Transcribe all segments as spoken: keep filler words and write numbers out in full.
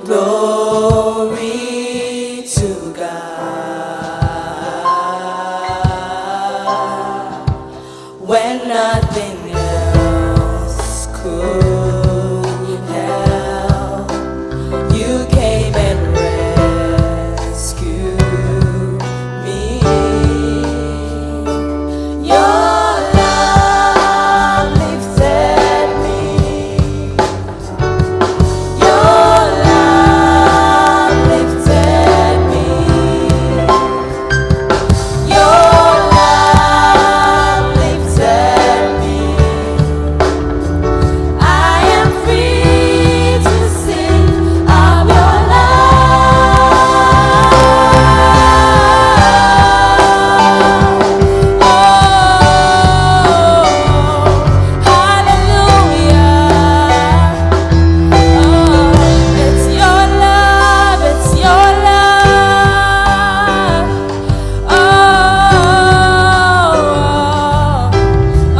Glory to God. When nothing else could help, you came and rescued me. Your love lifted me. Your love lifted me. Your love lifted me. I am free to sing of your love. Oh, hallelujah. Oh, it's your love, it's your love. Oh, oh,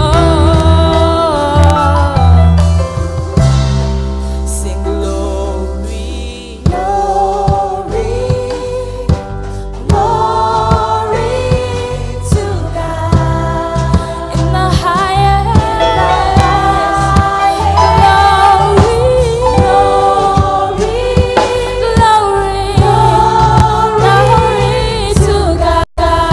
oh. Sing glory, glory, glory to God. In the highest, glory, glory, glory to God.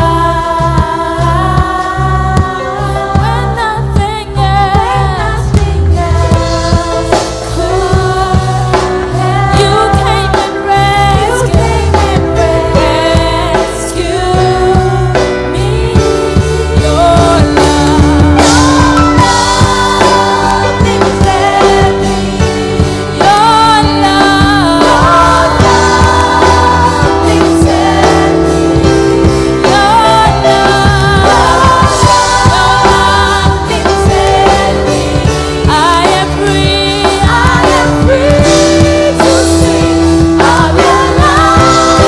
When nothing else could, you came and rescued me. Your love lifted me. Your love lifted me. Your love lifted me. I am free, I am free to sing of your love.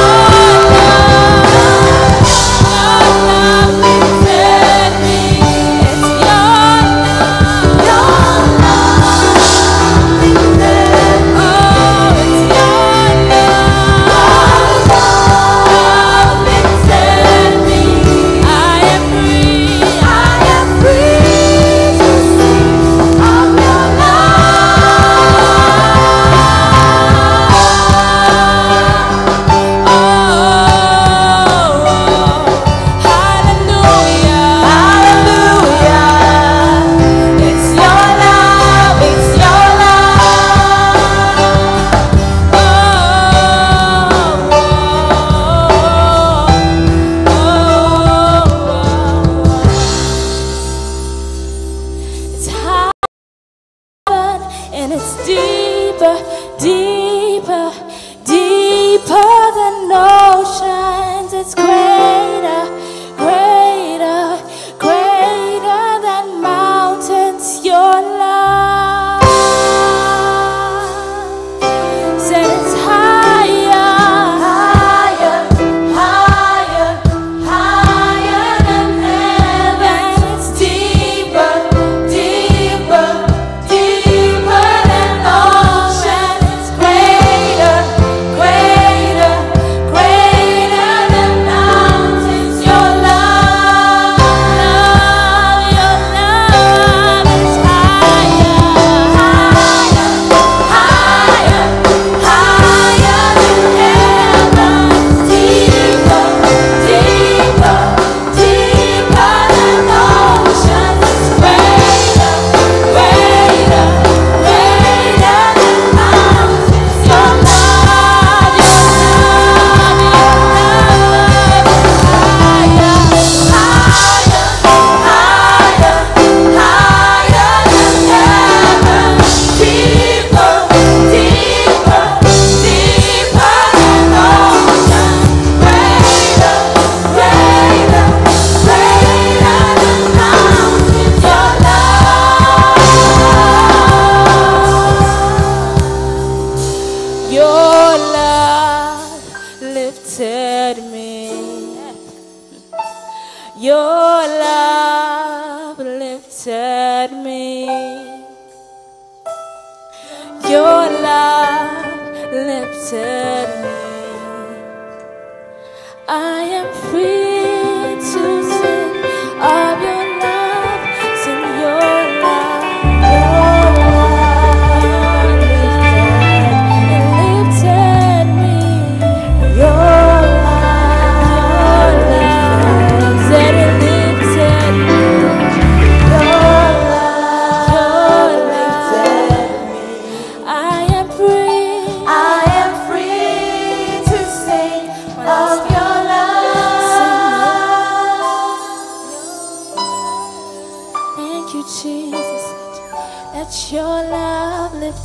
Your love lifted me. It's your love, your love lifted me. Oh, it's your love, love lifted me. I am free, I am free to sing of your love. Oh, hallelujah, hallelujah. It's your love, it's your love. Oh, it's higher and it's deeper, deeper, deeper than oceans. It's greater, greater, greater than mountains. Your love said it's higher, higher, higher, higher than heaven. It's deeper, deeper, deeper than ocean. It's greater, greater, greater than mountains. Your love, love, your love is higher, higher, higher, higher than heaven. Deeper, deeper, deeper than ocean. It's greater, greater, greater than mountains. Your love, your love, your love is higher, higher, higher, higher than heaven. Deeper, deeper, deeper than ocean. Greater, greater, greater than mountains. Your love, your love lifted me. Your love lifted me. Your love lifted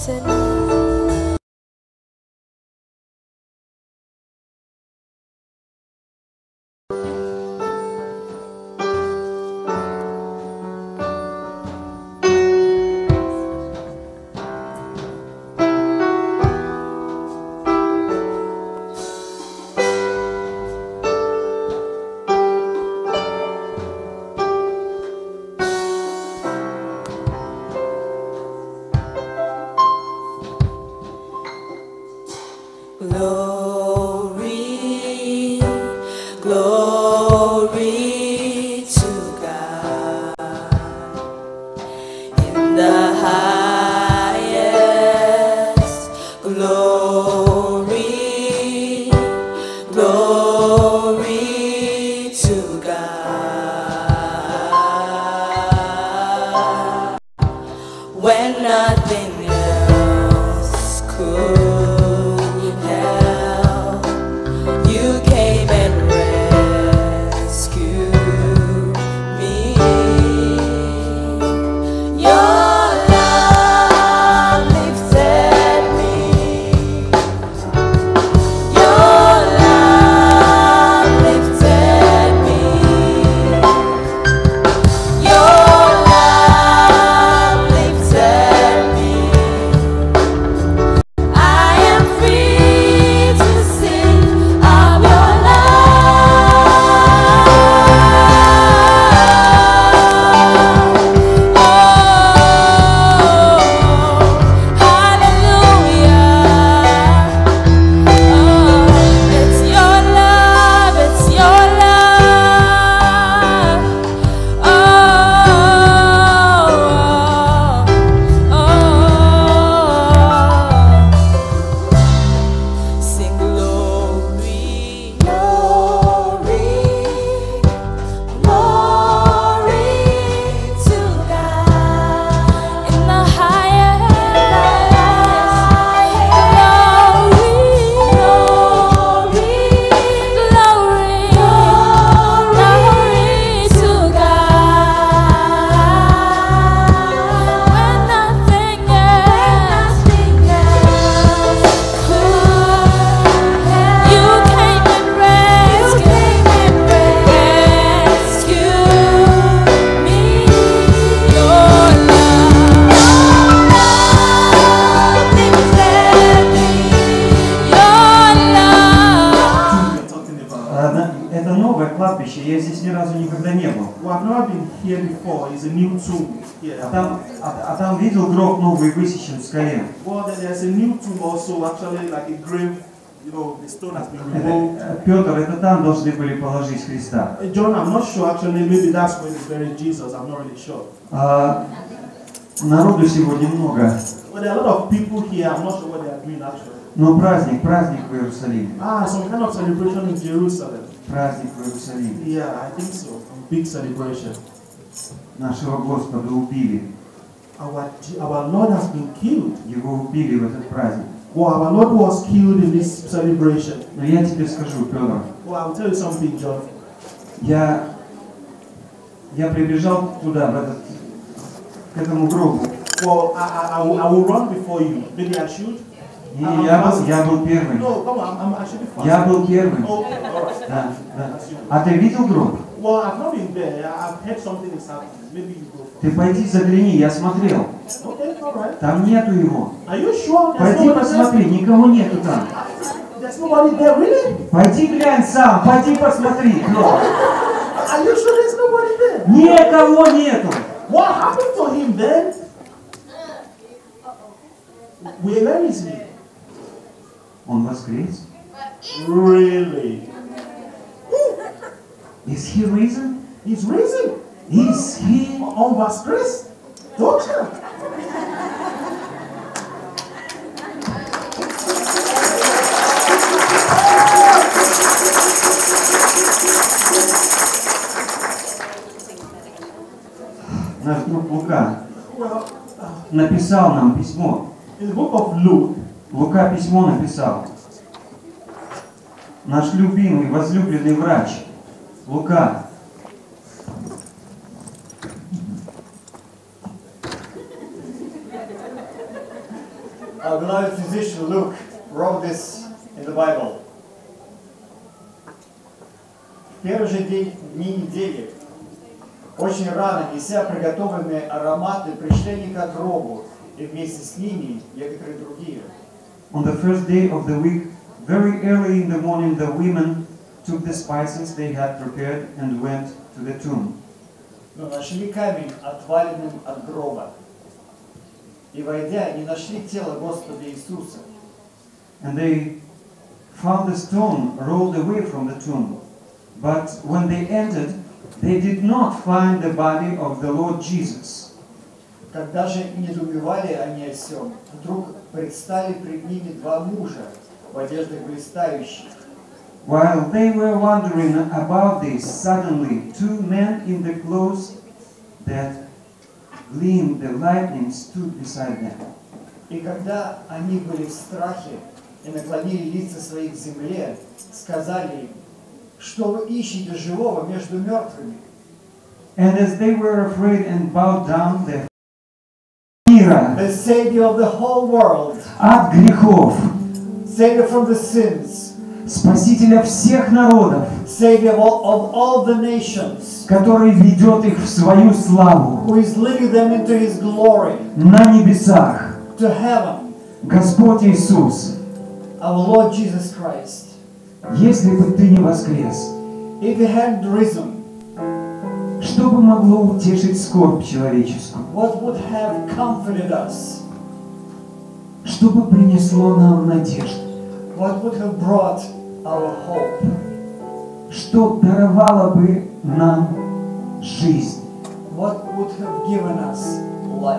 mountain. Glory, glory to God in the highest. Glory, glory to God when nothing else could. Я здесь ни разу никогда не был. Well, I've never been here before. It's a new tomb here. А там, а, а там видел гроб новый высечен в скале. Well, there's a new tomb also, actually like a grave. You know, the stone has been removed. Это, Петр, это там должны были положить Христа. John, I'm not sure. Actually, maybe that's where they buried Jesus. I'm not really sure. А, народу сегодня много. Well, there are a lot of people here. I'm not sure what they are doing actually. Но праздник, праздник в Иерусалиме. Ah, some kind of celebration in Jerusalem. Праздник в Иерусалиме. Yeah, I think so. A big celebration. Нашего Господа убили. Our, our Lord has been killed. Его убили в этот праздник. Well, our Lord was killed in this celebration. Но я тебе скажу, Петр. Well, I will tell you something, John. Я, я прибежал туда, в этот, к этому гробу. Well, I, I, I, will, I will run before you. Maybe I should. И я был, я был первым. No, come on, I'm, I should be fast. Я был первым. Okay, all right. Да, да. А ты видел гроб? Well, I've not been there. I've heard something is happening. Maybe you go. Ты пойди загляни, я смотрел. Okay, all right. Там нету его. Are you sure? There's Пойди nobody посмотри, there? никого нету там. There's nobody there, really? Пойди глянь сам, пойди посмотри. Гроб. Are you sure there's nobody there? Никого нету. What happened to him then? Where, where is he? Он воскрес. Really? Is he risen? He's risen. Is he? On воскрес? Точно? Наш друг Лука Well, написал нам письмо. in the book of Luke, Лука письмо написал. Наш любимый, возлюбленный врач. Лука. Our beloved physician Luke wrote this in the Bible. В первый же день дни недели, очень рано, неся приготовленные ароматы, пришли они к гробу, и вместе с ними некоторые другие. On the first day of the week, very early in the morning, the women took the spices they had prepared and went to the tomb. Но нашли камень, отваленным от гроба. И войдя, не нашли тело Господа Иисуса. And they found the stone rolled away from the tomb. But when they entered, they did not find the body of the Lord Jesus. Когда же недоумевали они о сем, вдруг предстали пред ними два мужа в одеждах блистающих. While they were wondering about this, suddenly two men in the clothes that gleamed the lightning stood beside them. И когда они были в страхе и наклонили лица свои к земле, сказали им: что вы ищете живого между мертвыми? And as they were afraid and bowed down their мира, The Savior of the whole world, от грехов, Savior from the sins, Спасителя всех народов, Savior of all, of all the nations, который ведет их в свою славу who is leading them into His glory, на небесах. to heaven, Господь Иисус, our Lord Jesus Christ. если бы Ты не воскрес, If He hadn't risen, что бы могло утешить скорбь человеческую? what would have comforted us? Что бы принесло нам надежду? What would have brought our hope? Что даровало бы нам жизнь? What would have given us life?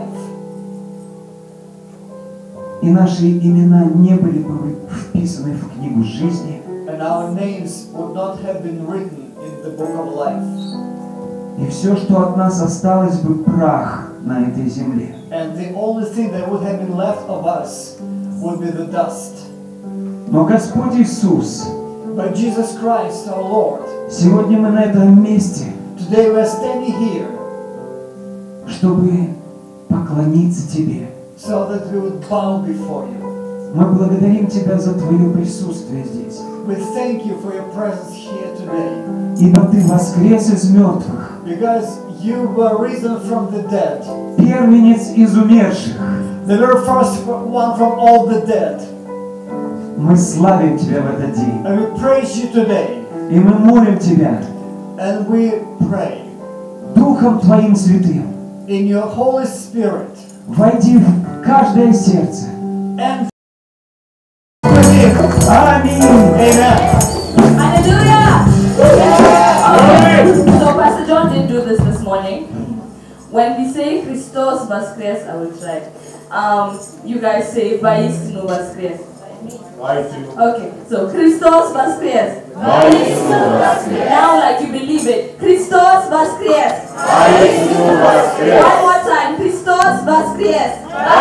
И наши имена не были бы вписаны в книгу жизни, And our names would not have been written in the book of life. и все, что от нас осталось бы, прах на этой земле. And the only thing that would have been left of us would be the dust. Но Господь Иисус, But Jesus Christ, our Lord, сегодня мы на этом месте, today we are standing here чтобы поклониться Тебе. so that we would bow before you. Мы благодарим Тебя за Твое присутствие здесь, We thank you for your presence here today, ибо Ты воскрес из мертвых, because you were risen from the dead, первенец из умерших. the very first one from all the dead. Мы славим Тебя в этот день, And we praise you today, и мы молим Тебя and we pray Духом Твоим Святым. in your Holy Spirit Войди в каждое сердце. and within. Аминь. Amen. Hallelujah! Yeah. So Pastor John didn't do this this morning. When we say Christos Voskres, I will try. Um, you guys say Vaistinu Voskres. Okay, so Christos Voskres. Now like you believe it. Christos Voskres. One more time. Christos Voskres.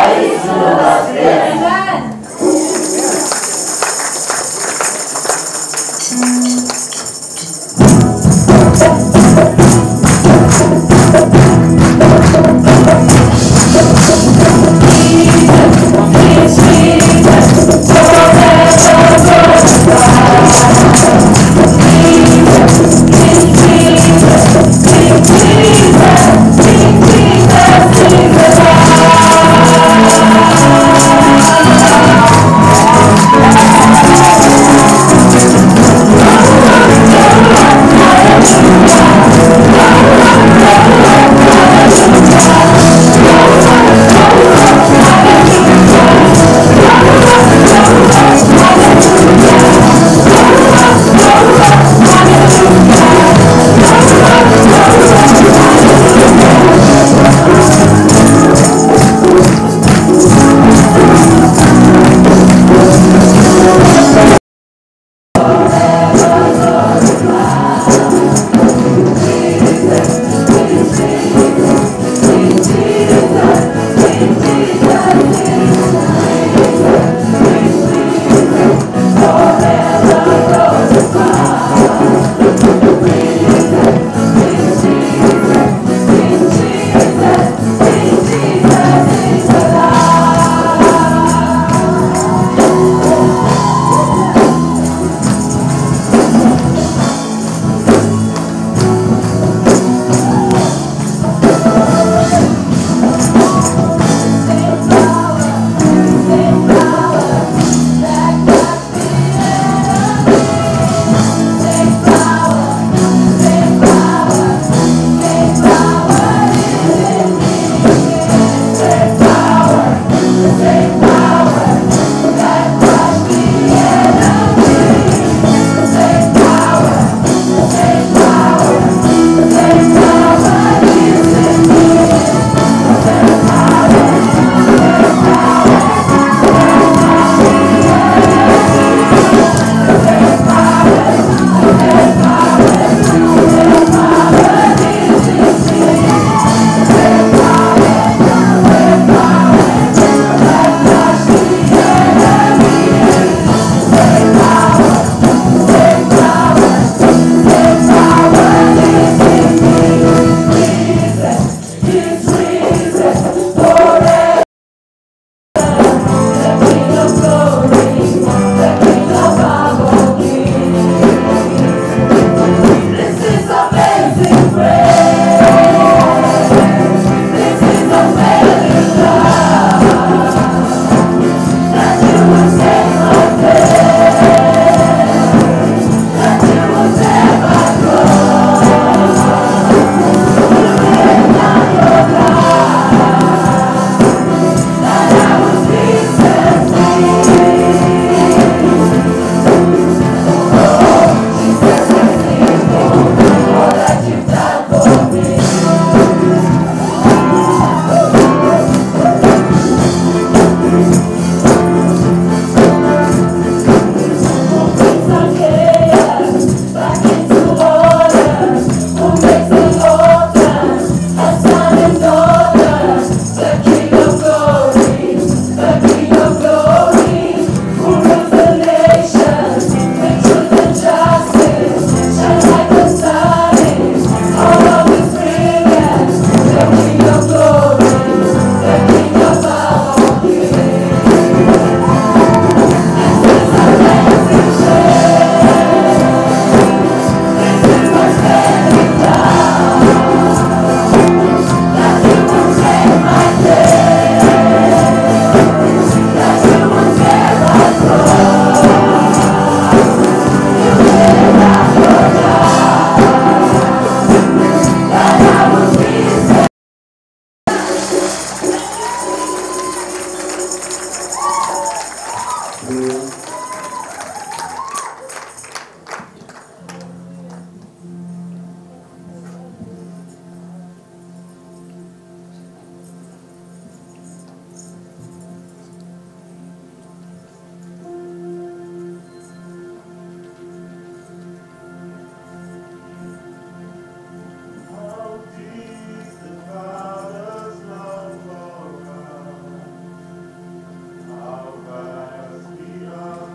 Amen. Jesus, Jesus, Jesus. How deep the Father's love for us, how vast beyond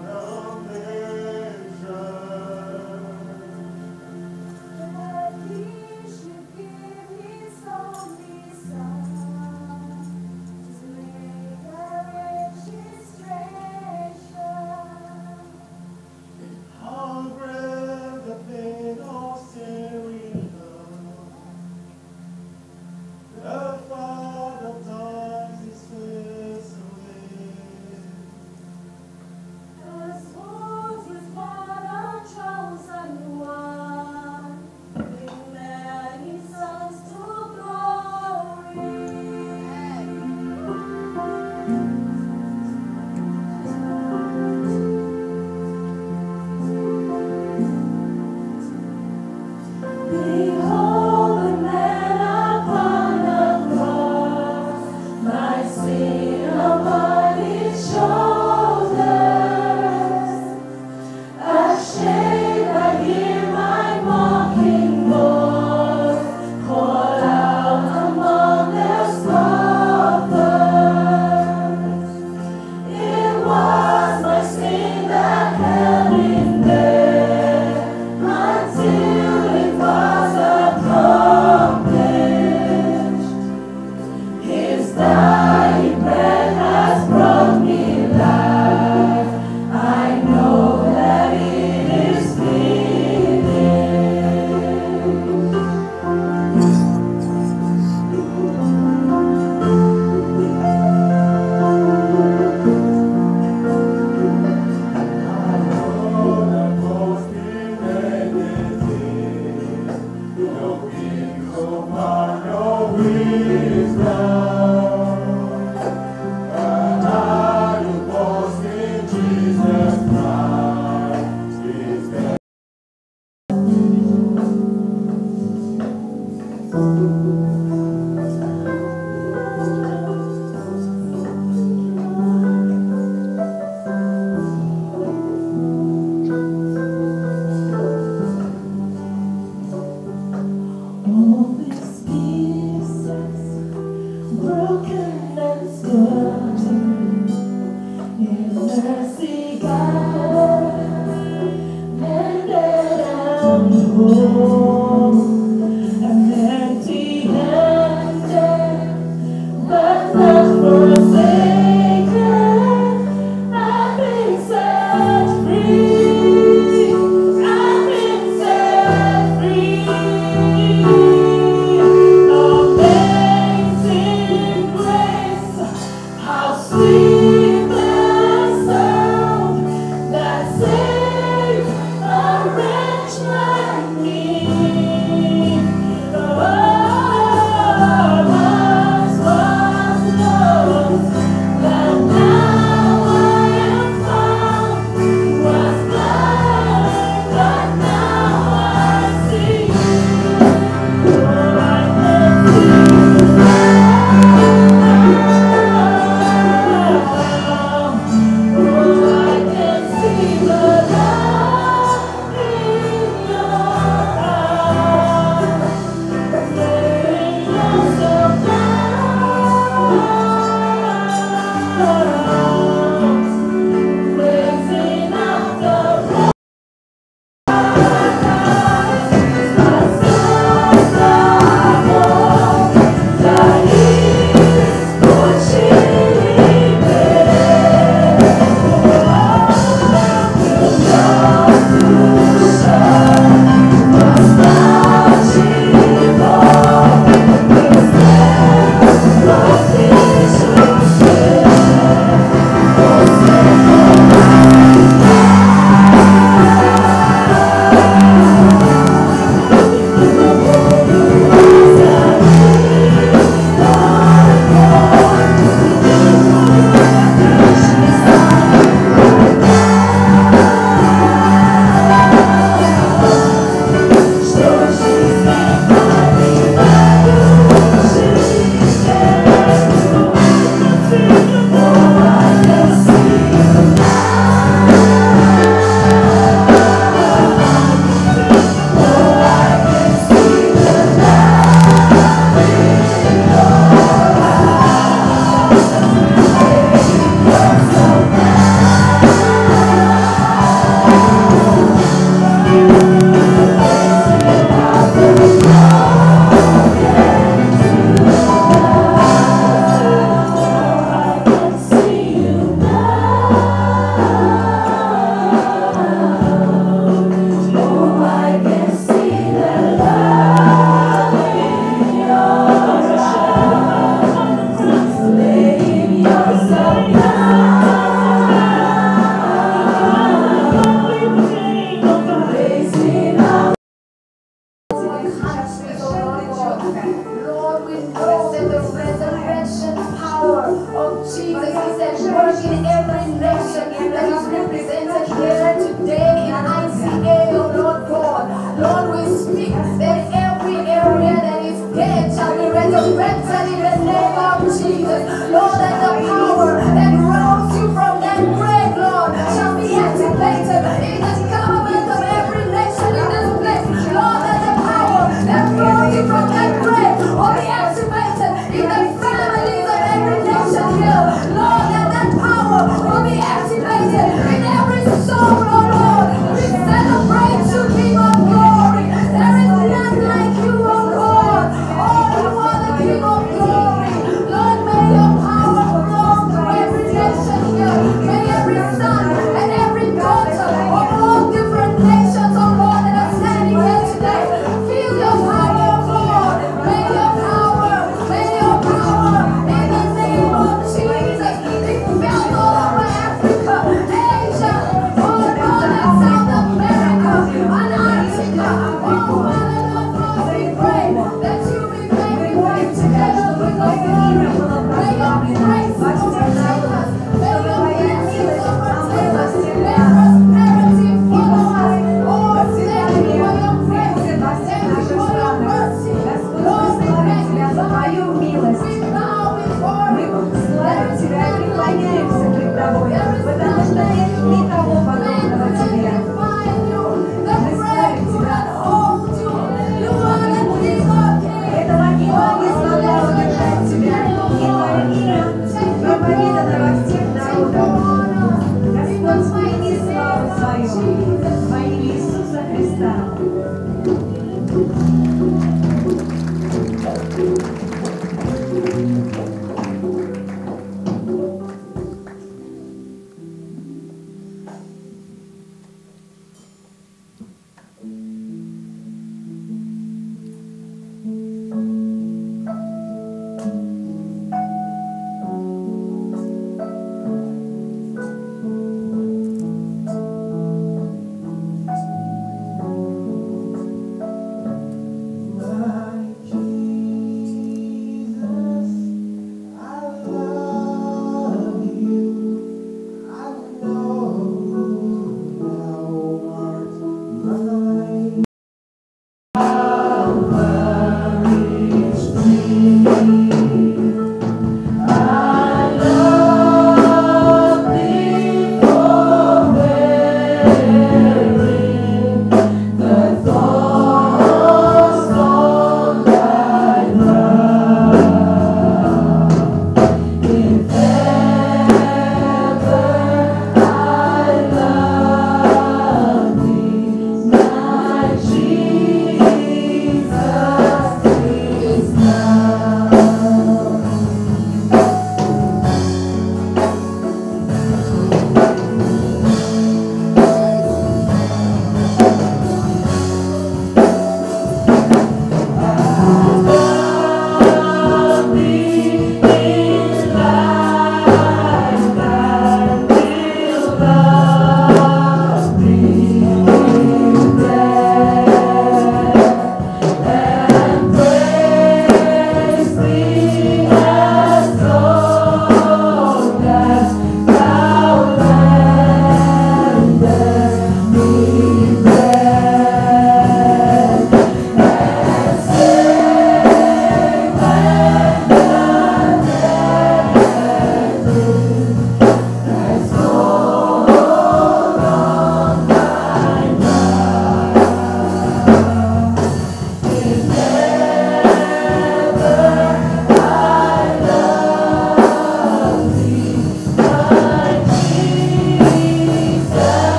Jesus, во имя Иисуса Христа.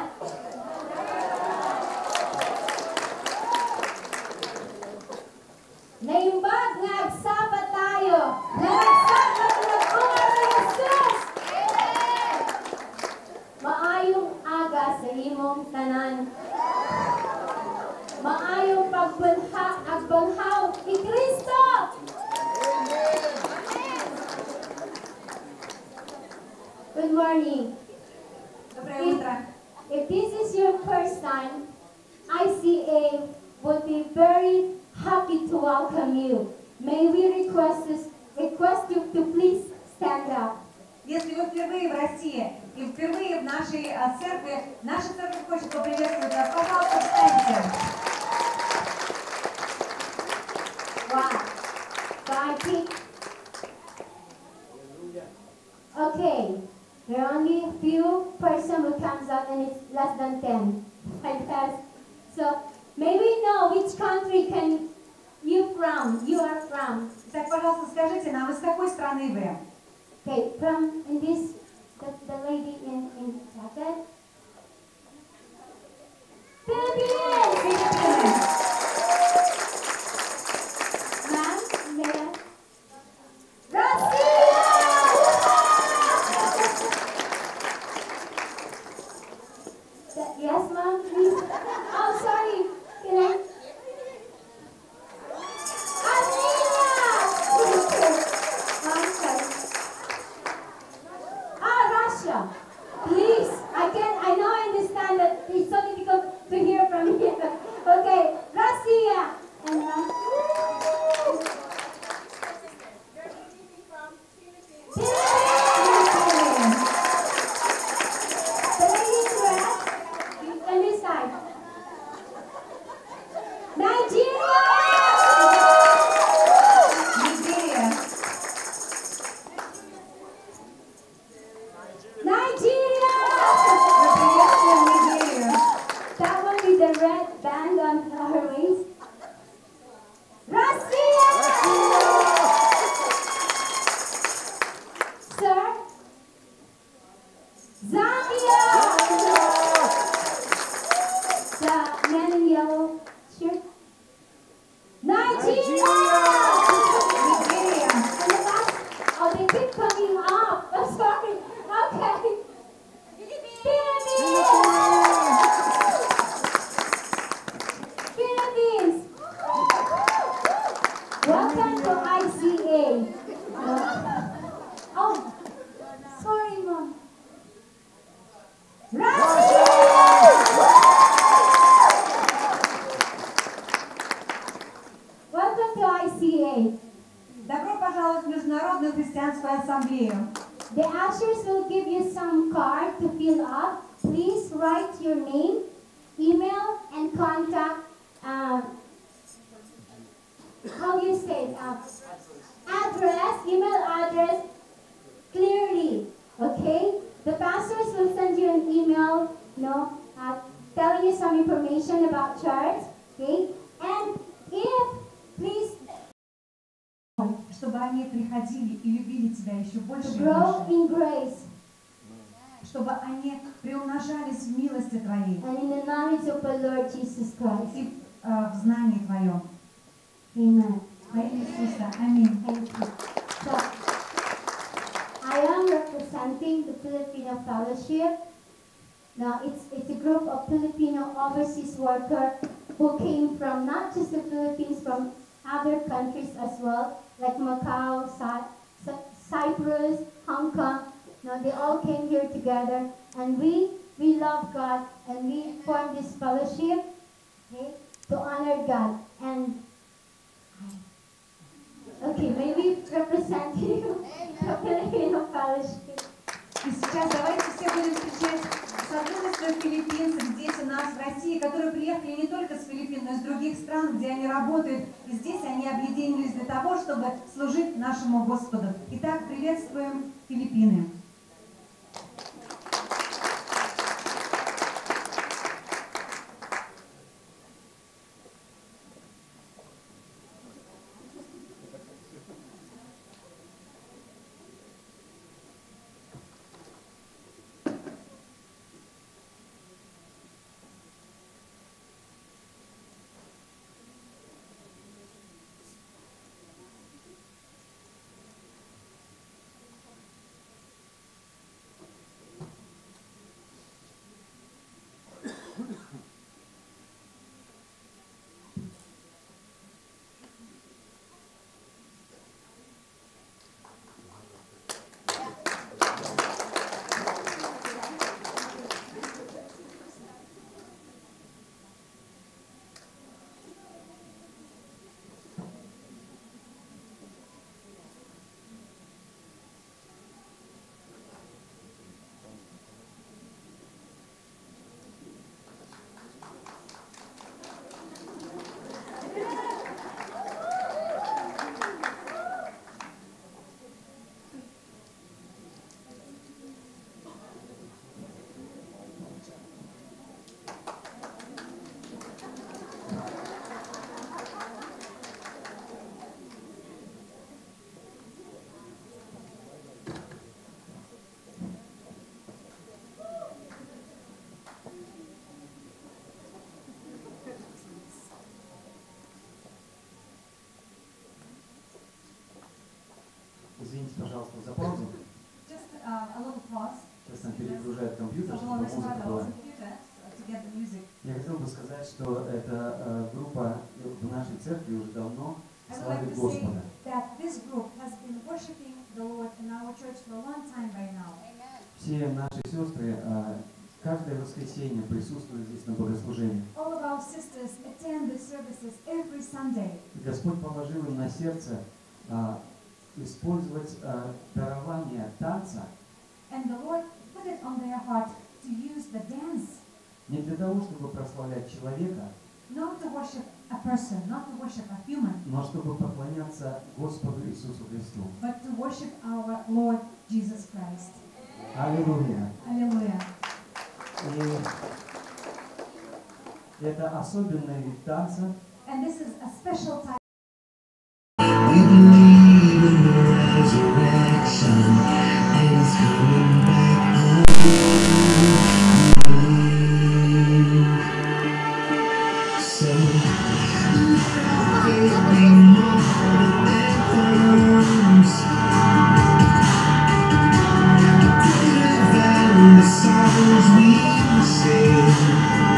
Naimbag nga agsabat tayo. Nagsabat na oras ni Jesus. Maayong aga sa imong tanan. Maayong pagbanha agbanhaw ni Kristo. Good morning. Доброе утро. If this is your first time, I C A would be very happy to welcome you. May we request this, request you to please stand up. Если вы впервые в России и впервые в нашей а, церкви, наша церковь хочет поприветствовать вас. Пожалуйста, встаньте. Wow. So I think, okay, there are only a few person who comes out and it's less than ten. Like that. So may we know which country can you from? You are from. Итак, пожалуйста, скажите нам, из какой страны вы? Okay, from in this the, the lady in in jacket. Philippines. Филиппины. Ma'am, Mayor. Russia. That- Yes, ma'am, please. Oh, sorry. Can I? Armenia. I'm sorry. Ah, Russia. Please, I can. I know. I understand that it's so difficult to hear from here. Okay, Russia. And uh, Philippines. The lady in red, on this side. Nigeria. Нигерия. Nigeria. Мы приветствуем Нигерию. That one with the red band on her waist. Russia. Sir. Zambia. The man in yellow shirt. Nigeria. Нигерия. And the last, oh, they keep coming up. I'm sorry. Okay. Philippines. Philippines. Welcome to I C A. Oh, sorry, Mom. Russia. Welcome to I C A. Добро пожаловать в Международную христианскую ассамблею. The ushers will give you some card to fill up. Please write your name, email, and contact. Um, how do you say it? Uh, address, email address, clearly. Okay. The pastors will send you an email, you know, uh, telling you some information about church. Okay. And if please Чтобы они приходили и любили Тебя еще больше to и grow больше. in grace Чтобы они приумножались в милости Твоей and in the knowledge of the Lord Jesus Christ. и э, в знании Твоем. Amen. Во имя Иисуса. Аминь. Thank you. So, I am representing the Filipino Fellowship. Now, it's, it's a group of Filipino overseas workers who came from not just the Philippines, from other countries as well, like Macau, Cy- Cy- Cyprus, Hong Kong. Now, they all came here together, and we, we love God, and we formed this fellowship, okay, to honor God. And okay, maybe represent you, the Filipino Fellowship. И сейчас давайте все будем встречать сотрудничество филиппинцев здесь у нас в России, которые приехали не только с Филиппин, но и с других стран, где они работают. И здесь они объединились для того, чтобы служить нашему Господу. Итак, приветствуем Филиппины. сказать, что эта э, группа в нашей церкви уже давно I would like славит to say Господа. that this group has been worshiping the Lord in our church for a long time by now. Все наши сестры э, каждое воскресенье присутствуют здесь на богослужении. All of our sisters attend the services every Sunday. И Господь положил им на сердце э, использовать э, дарование танца And the Lord put it on their heart to use the dance, не для того, чтобы прославлять человека, not to worship a person, not to worship a human, но чтобы поклоняться Господу Иисусу Христу. but to worship our Lord Jesus Christ. Аллилуйя! Hallelujah. И это особенный вид танца. And this is a special type. We believe in the resurrection and it's coming back again. So give me more anthems. Greater than the songs we sing.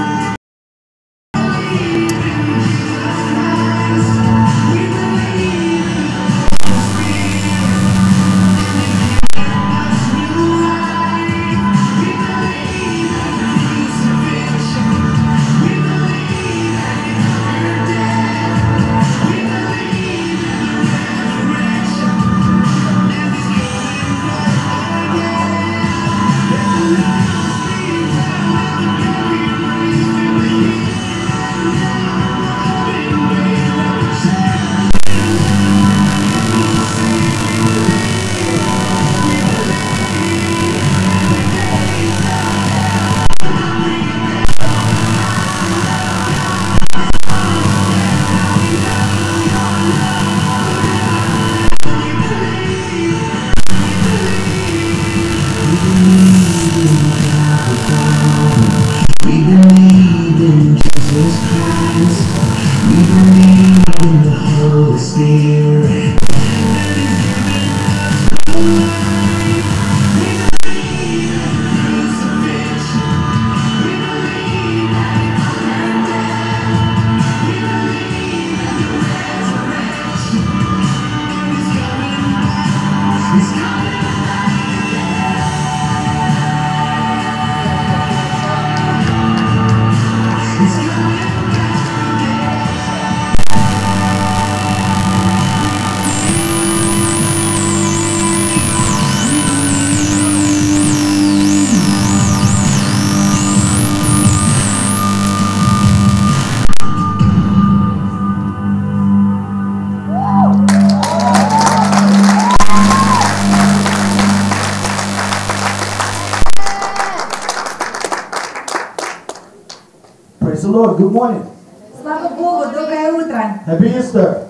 Praise the Lord. Good morning. Слава Богу, доброе утро. Happy Easter.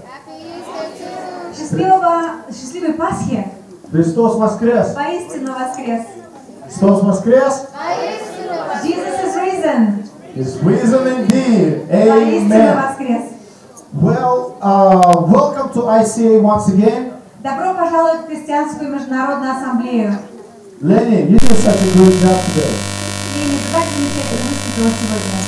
Счастливого, счастливой Пасхи. Христос воскрес. Воистину воскрес. Христос воскрес. Jesus is risen. Is risen indeed. Воистину Amen. воскрес. Well, uh, welcome to I C A once again. Добро пожаловать в Христианскую международную ассамблею. Lenny, you did such a great job today. Лени, ты так замечательно выступила сегодня.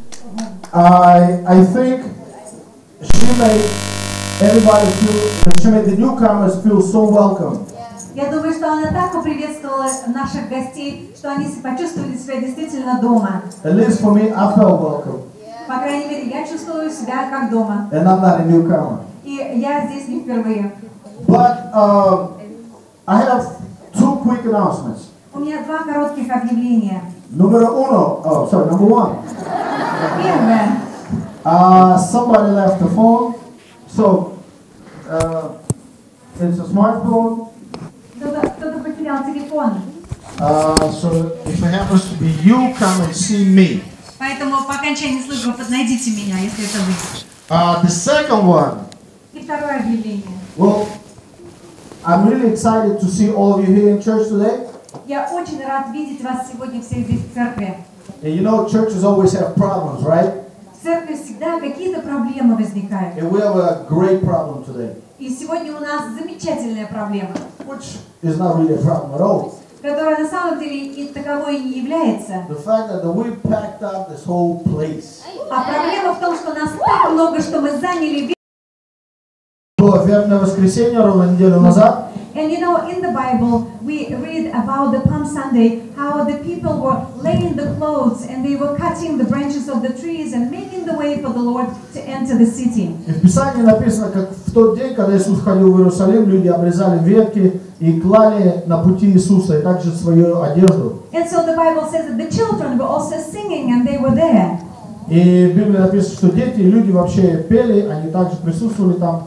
I I think she made everybody feel, she made the newcomers feel so welcome. Я думаю, что она так поприветствовала наших гостей, что они почувствовали себя действительно дома. At least for me, I felt welcome. По крайней мере, я чувствую себя как дома. And I'm not a newcomer. И я здесь не впервые. But um, I have two quick announcements. У меня два коротких объявления. Numero uno, oh, sorry, number one. Первое. Uh, somebody left the phone, so uh, it's a smartphone. Кто-то, кто-то потерял телефон. Uh, so if it happens to be you, come and see me. Поэтому по окончании службы найдите меня, если это вы. Uh, the second one, И второе объявление. well, I'm really excited to see all of you here in church today. Я очень рад видеть вас сегодня всех здесь в церкви. And you know, churches always have problems, right? В церкви всегда какие-то проблемы возникают. And we have a great problem today, И сегодня у нас замечательная проблема. which is not really a problem at all. которая на самом деле и таковой и не является. The fact that we packed up this whole place. А проблема в том, что нас так много, что мы заняли. Было вербное воскресенье ровно неделю назад. And you know, in the Bible, we read about the Palm Sunday, how the people were laying the clothes and they were cutting the branches of the trees and making the way for the Lord to enter the city. И в Писании написано, как в тот день, когда Иисус ходил в Иерусалим, люди обрезали ветки и клали на пути Иисуса и также свою одежду. And so the Bible says that the children were also singing and they were there. И в Библии написано, что дети и люди вообще пели, они также присутствовали там.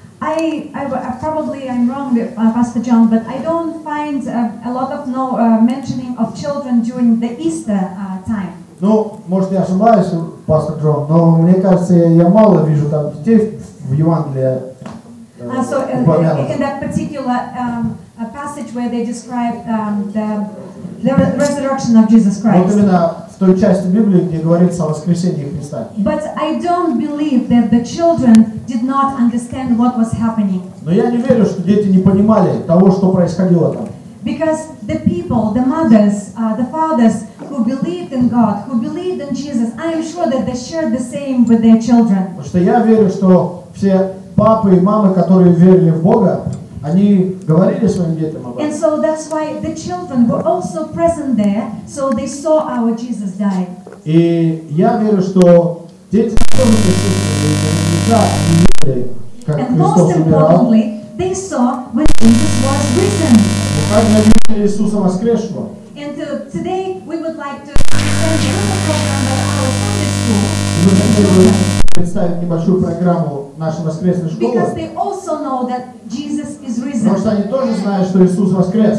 I, I, I probably I'm wrong, uh, Pastor John, but I don't find uh, a lot of no uh, mentioning of children during the Easter uh, time. Ну, может, я ошибаюсь, пастор Джон, но мне кажется, я мало вижу там детей в Евангелии. Uh, so uh, in that particular um, a passage where they describe um, the, the resurrection of Jesus Christ. Вот именно в той части Библии, где говорится о воскресении Христа. But I don't believe that the children did not understand what was happening. Но я не верю, что дети не понимали того, что происходило там. Because the people, the mothers, uh, the fathers who believed in God, who believed in Jesus, I am sure that they shared the same with their children. Потому что я верю, что все папы и мамы, которые верили в Бога, они говорили своим детям об этом. And so that's why the children were also present there, so they saw our Jesus die. И я верю, что дети тоже присутствовали, и наверняка они видели, как And most Христос умирал. importantly, they saw when Jesus was risen. И также они видели Иисуса воскресшего. And to, today we would like to present a little program by our Sunday school. Мы хотели бы представить небольшую программу нашей воскресной школы. Because they also know that Jesus is risen. Потому что они тоже знают, что Иисус воскрес.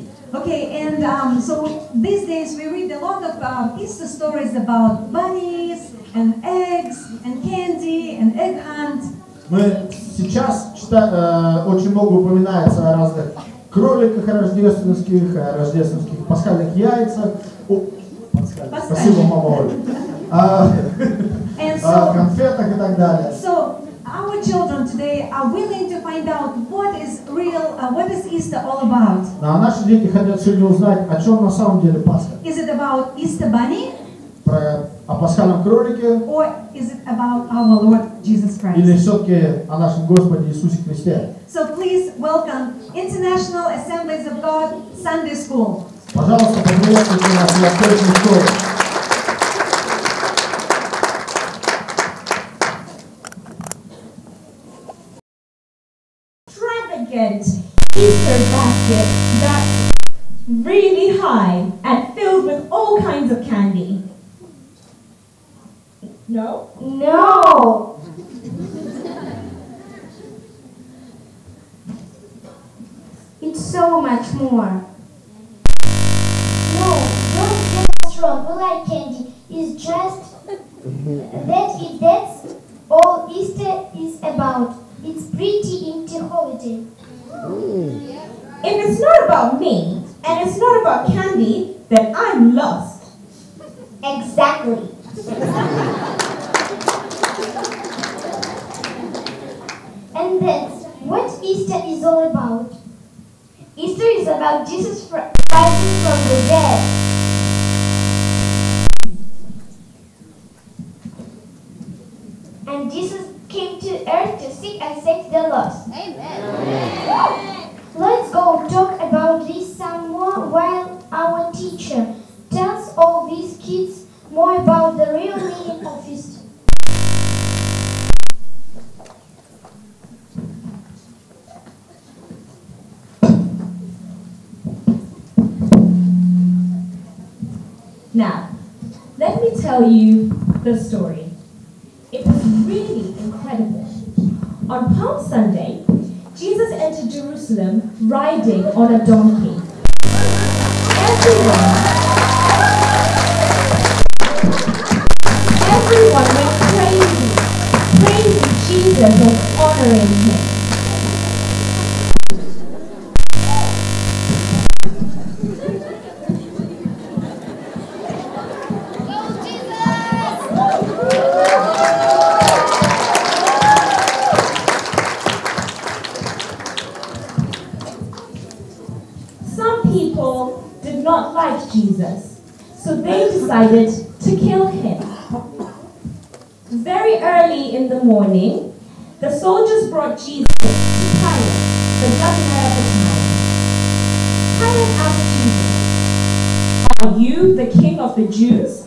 Okay, and um, so these days we read a lot of um, Easter stories about bunnies and eggs and candy and egg hunt. Мы сейчас читаем, э, очень много упоминается о разных кроликах рождественских, о рождественских пасхальных яйцах. О, пасхальных. Спасибо, мама Оля. О, о конфетах и так далее. So our children today are willing to find out what is real, uh, what is Easter all about. А наши дети хотят сегодня узнать, о чем на самом деле Пасха. Is it about Easter bunny? Про, о пасхальном кролике. Or is it about our Lord Jesus Christ? Или все-таки о нашем Господе Иисусе Христе. So please welcome International Assemblies of God Sunday School. Пожалуйста, поприветствуйте нашу воскресную школу. Extravagant Easter basket that's really high and filled with all kinds of candy. No? No! It's so much more. No, don't get us wrong. We like candy. It's just that it, that's all Easter is about. It's pretty empty holiday. If it's not about me and it's not about candy, then I'm lost. Exactly. And that's what Easter is all about. Easter is about Jesus rising from the dead. And Jesus came to earth to seek and save the lost. Amen. Let's go talk about this some more while our teacher tells all these kids more about the real meaning of Easter. Now, let me tell you the story. It was really incredible. On Palm Sunday, Jesus entered Jerusalem riding on a donkey. Everyone, everyone went crazy, praising Jesus and honoring him. Some people decided to kill him. Very early in the morning, the soldiers brought Jesus to Pilate, the governor at the time. Pilate asked Jesus, "Are you the king of the Jews?"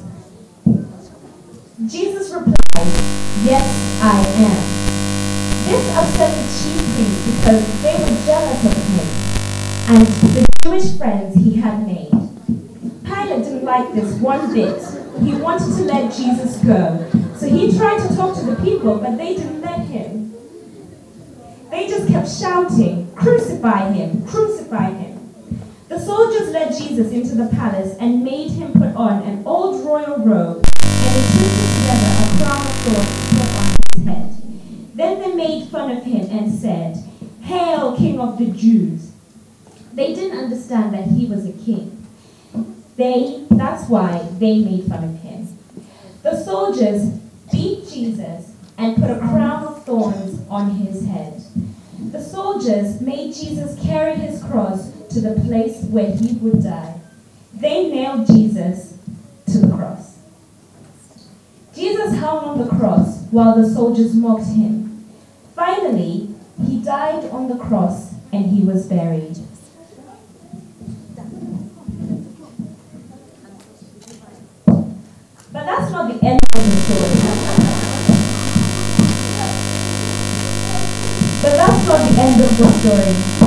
Jesus replied, "Yes, I am." This upset the chief priests because they were jealous of him and the Jewish friends he had made. Pilate didn't like this one bit. He wanted to let Jesus go. So he tried to talk to the people, but they didn't let him. They just kept shouting, "Crucify him, crucify him." The soldiers led Jesus into the palace and made him put on an old royal robe, and they twisted together a crown of thorns to put on his head. Then they made fun of him and said, "Hail, King of the Jews." They didn't understand that he was a king. They, that's why they made fun of him. The soldiers beat Jesus and put a crown of thorns on his head. The soldiers made Jesus carry his cross to the place where he would die. They nailed Jesus to the cross. Jesus hung on the cross while the soldiers mocked him. Finally, he died on the cross and he was buried. But that's not the end of the story. But that's not the end of the story.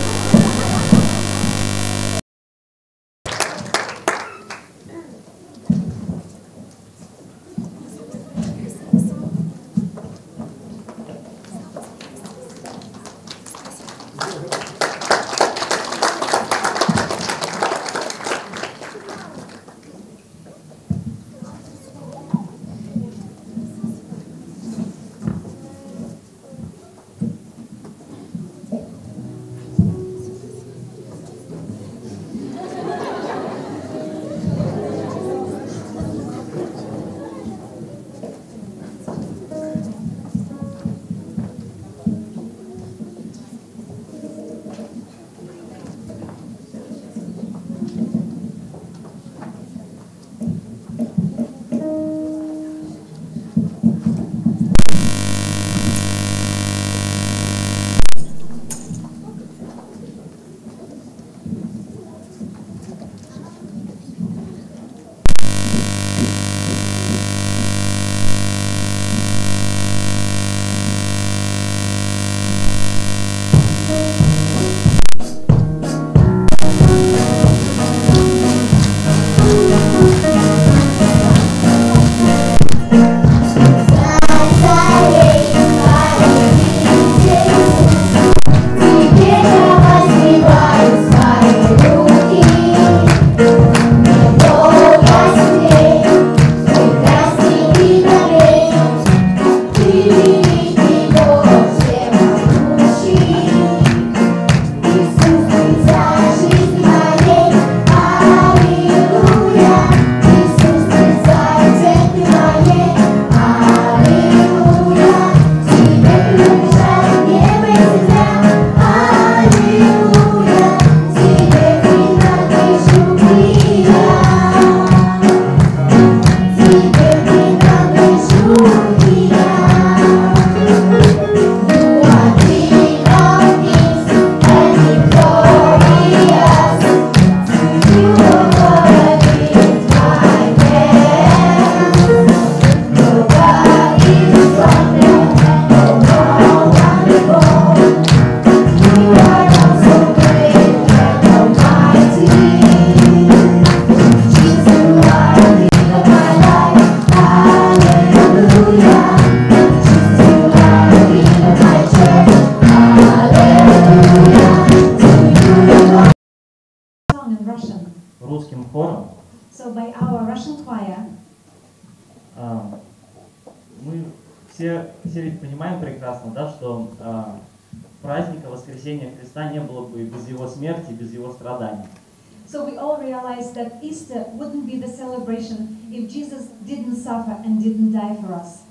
русским хором. So by our Russian choir, uh, мы все, все ведь понимаем прекрасно, да, что uh, праздника Воскресения Христа не было бы без Его смерти, без Его страданий. So we all realize that Easter wouldn't be the celebration if Jesus didn't suffer and didn't die for us.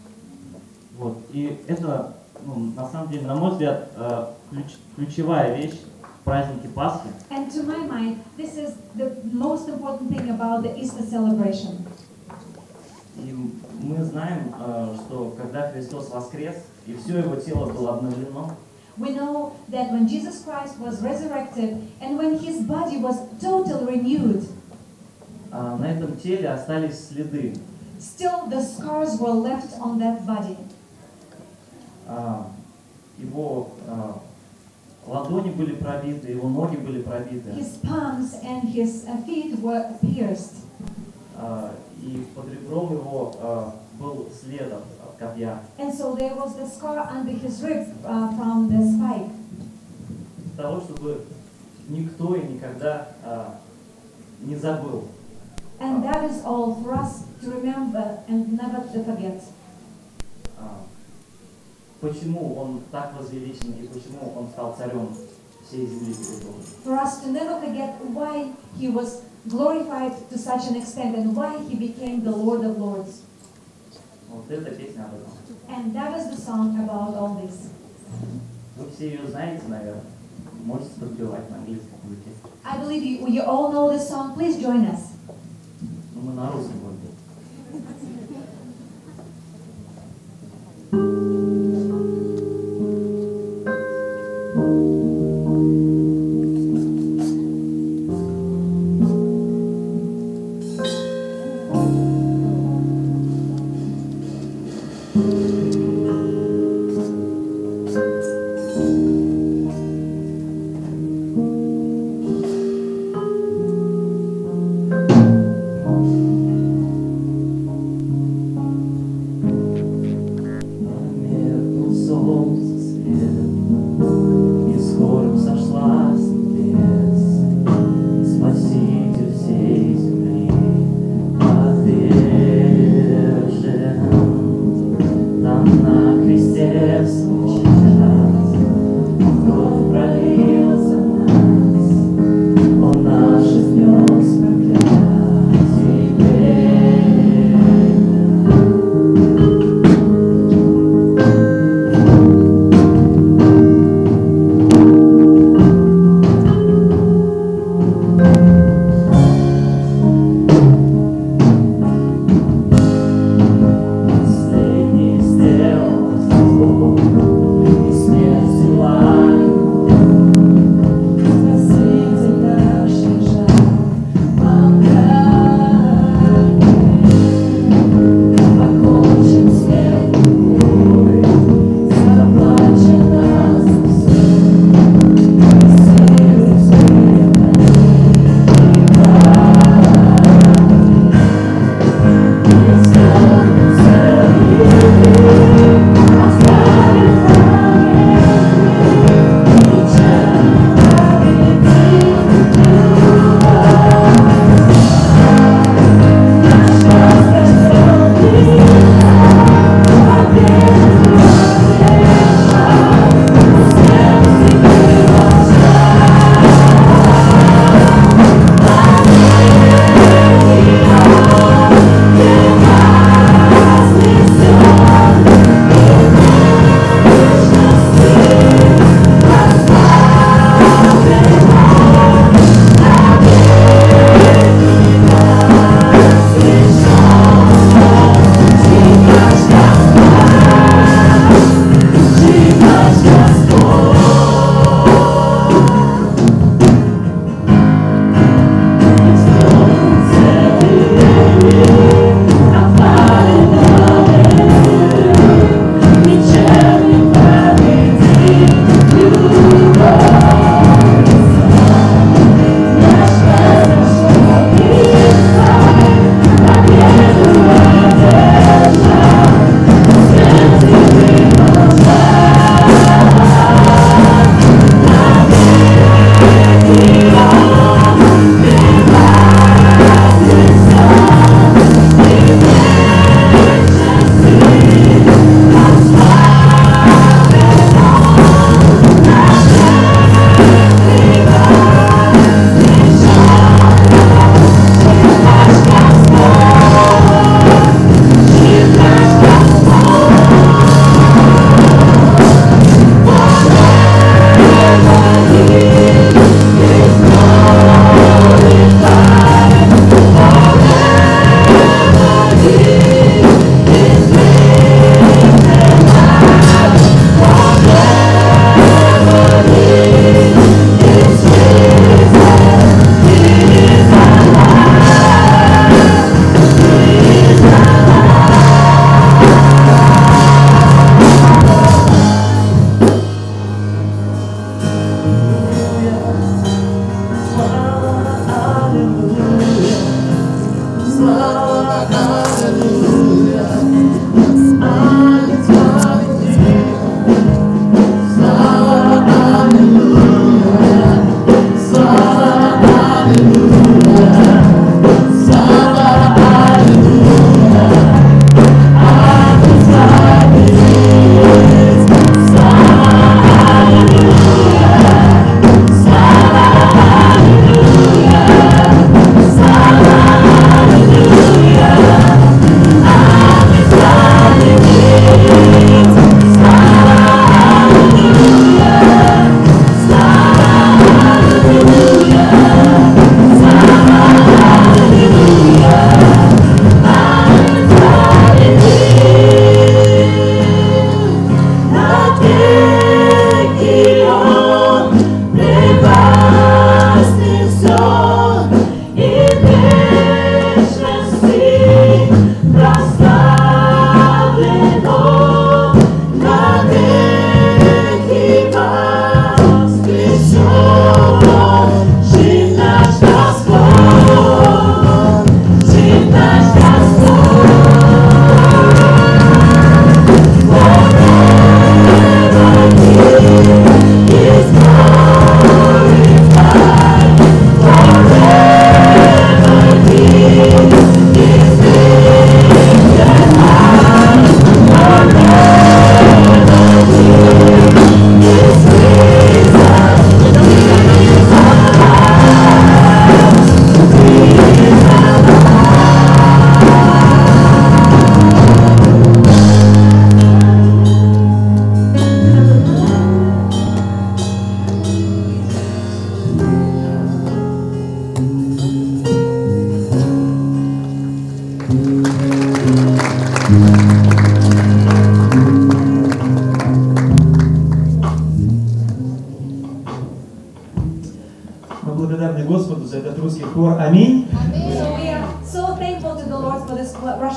Вот, и это, ну, на самом деле, на мой взгляд, uh, ключ, ключевая вещь в празднике Пасхи. And to my mind, this is the most important thing about the Easter celebration. И мы знаем, э, что когда Христос воскрес, и все его тело было обновлено, We know that when Jesus Christ was resurrected and when his body was totally renewed, э, на этом теле остались следы. still the scars were left on that body. Э, его э, ладони были пробиты, его ноги были пробиты. His palms and his uh, feet were pierced. Э, и под ребром его э, был след от, от копья. And so there was the scar under his rib uh, from the spike. Для того, чтобы никто и никогда э, не забыл. And that is all for us to remember and never to forget. Uh, почему он так возвеличен и почему он стал царем всей земли перед Богом. For us to never forget why he was glorified to such an extent and why he became the Lord of Lords. Вот эта песня об этом. And that is the song about all this. Вы все ее знаете, наверное. Можете подпевать на английском языке. I believe you, you all know this song. Please join us. Но мы на русском будем. Thank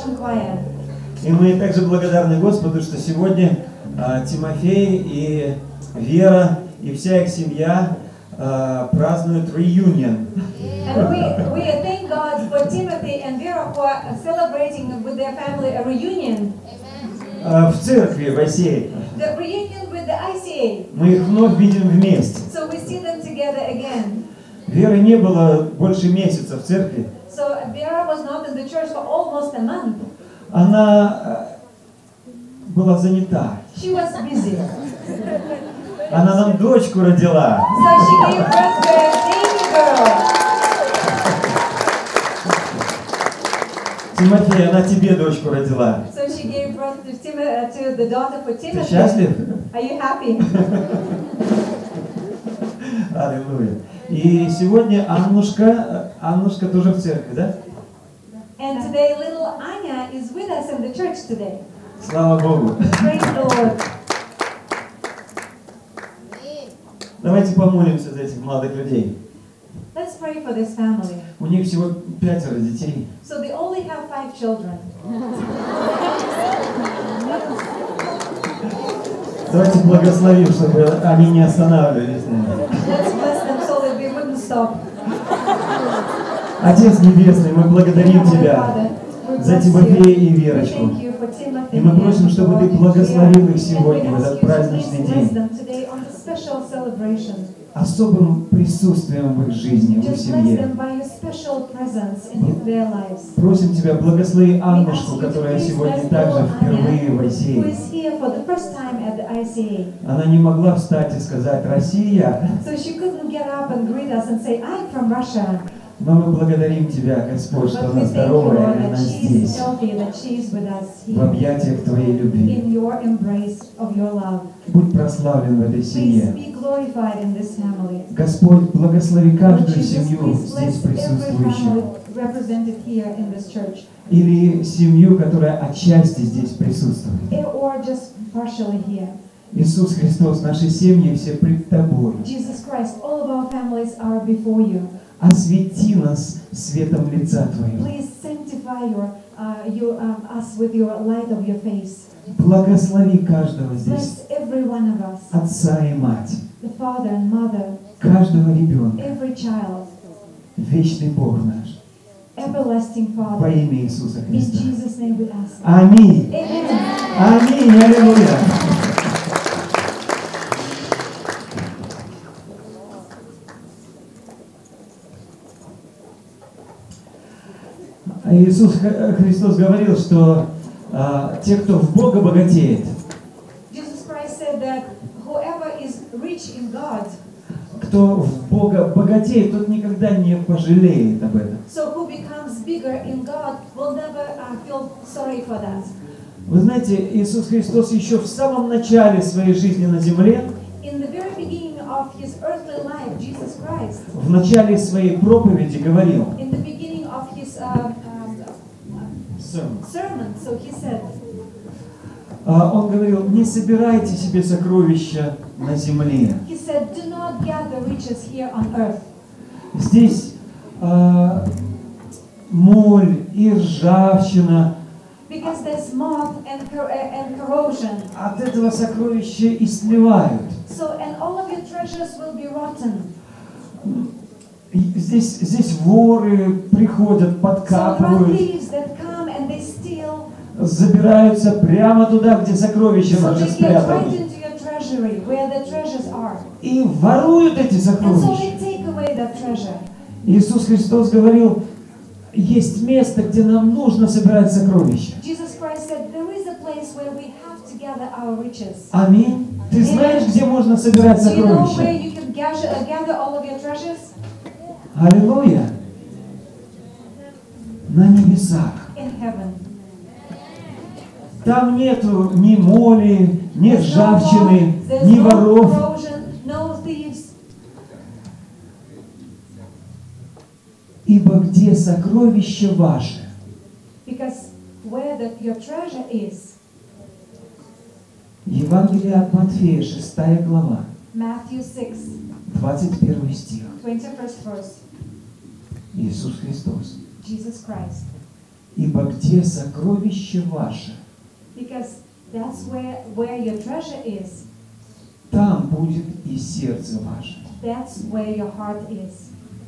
Russian choir. И мы также благодарны Господу, что сегодня а, Тимофей и Вера и вся их семья а, празднуют реюнион. And we, we thank God for Timothy and Vera who are celebrating with their family a reunion. А, в церкви в Осее. The reunion with the I C A. Мы их вновь видим вместе. So we see them together again. Веры не было больше месяца в церкви. So Vera was not in the church for almost a month. Она была занята. She was busy. Она нам дочку родила. So she gave birth to a baby girl. Тимофей, она тебе дочку родила. So she gave birth to, Tim uh, to the daughter for Timothy. Ты счастлив? Are you happy? Аллилуйя. И сегодня Аннушка, Аннушка тоже в церкви, да? And today little Anya is with us in the church today. Слава Богу. Praise the Lord. Давайте помолимся за этих молодых людей. Let's pray for this family. У них всего пятеро детей. So they only have five children. Давайте благословим, чтобы они не останавливались. Let's bless them so that they wouldn't stop. Отец Небесный, мы благодарим Тебя за Тимофея и Верочку. И мы просим, чтобы Ты благословил их сегодня, в этот праздничный день, особым присутствием в их жизни, в их семье. Просим Тебя, благослови Аннушку, которая сегодня также впервые в России. Она не могла встать и сказать «Россия». Но мы благодарим Тебя, Господь, что она здоровая, и она здесь, в объятиях Твоей любви. Будь прославлен в этой семье. Господь, благослови каждую семью здесь присутствующую. Или семью, которая отчасти здесь присутствует. Иисус Христос, наши семьи все пред Тобой. Освети нас светом лица Твоего. Благослови каждого здесь, отца и мать, каждого ребенка, вечный Бог наш, во имя Иисуса Христа. Аминь. Аминь. Аллилуйя. Иисус Христос говорил, что а, те, кто в Бога богатеет, God, кто в Бога богатеет, тот никогда не пожалеет об этом. So who becomes bigger in God will never uh, feel sorry for that. Вы знаете, Иисус Христос еще в самом начале своей жизни на земле, In the very beginning of his earthly life, Jesus Christ, в начале своей проповеди говорил, in the beginning of his uh, sermon. sermon, so he said, Он говорил, не собирайте себе сокровища на земле. He said, do not gather riches here on earth. Здесь а, моль и ржавчина. Because there's moth and, cor and corrosion. От этого сокровища и сливают. So, and all of your treasures will be rotten. Здесь, здесь воры приходят, подкапывают. So thieves that come and they steal. Забираются прямо туда, где сокровища наши спрятаны. И воруют эти сокровища. Иисус Христос говорил, есть место, где нам нужно собирать сокровища. Аминь. Ты знаешь, где можно собирать сокровища? Аллилуйя. На небесах. Там нету ни моли, ни ржавчины, ни воров. Ибо где сокровище ваше? Евангелие от Матфея, шестая глава, двадцать первый стих. Иисус Христос. Ибо где сокровище ваше, Because that's where, where your treasure is. там будет и сердце ваше. That's where your heart is.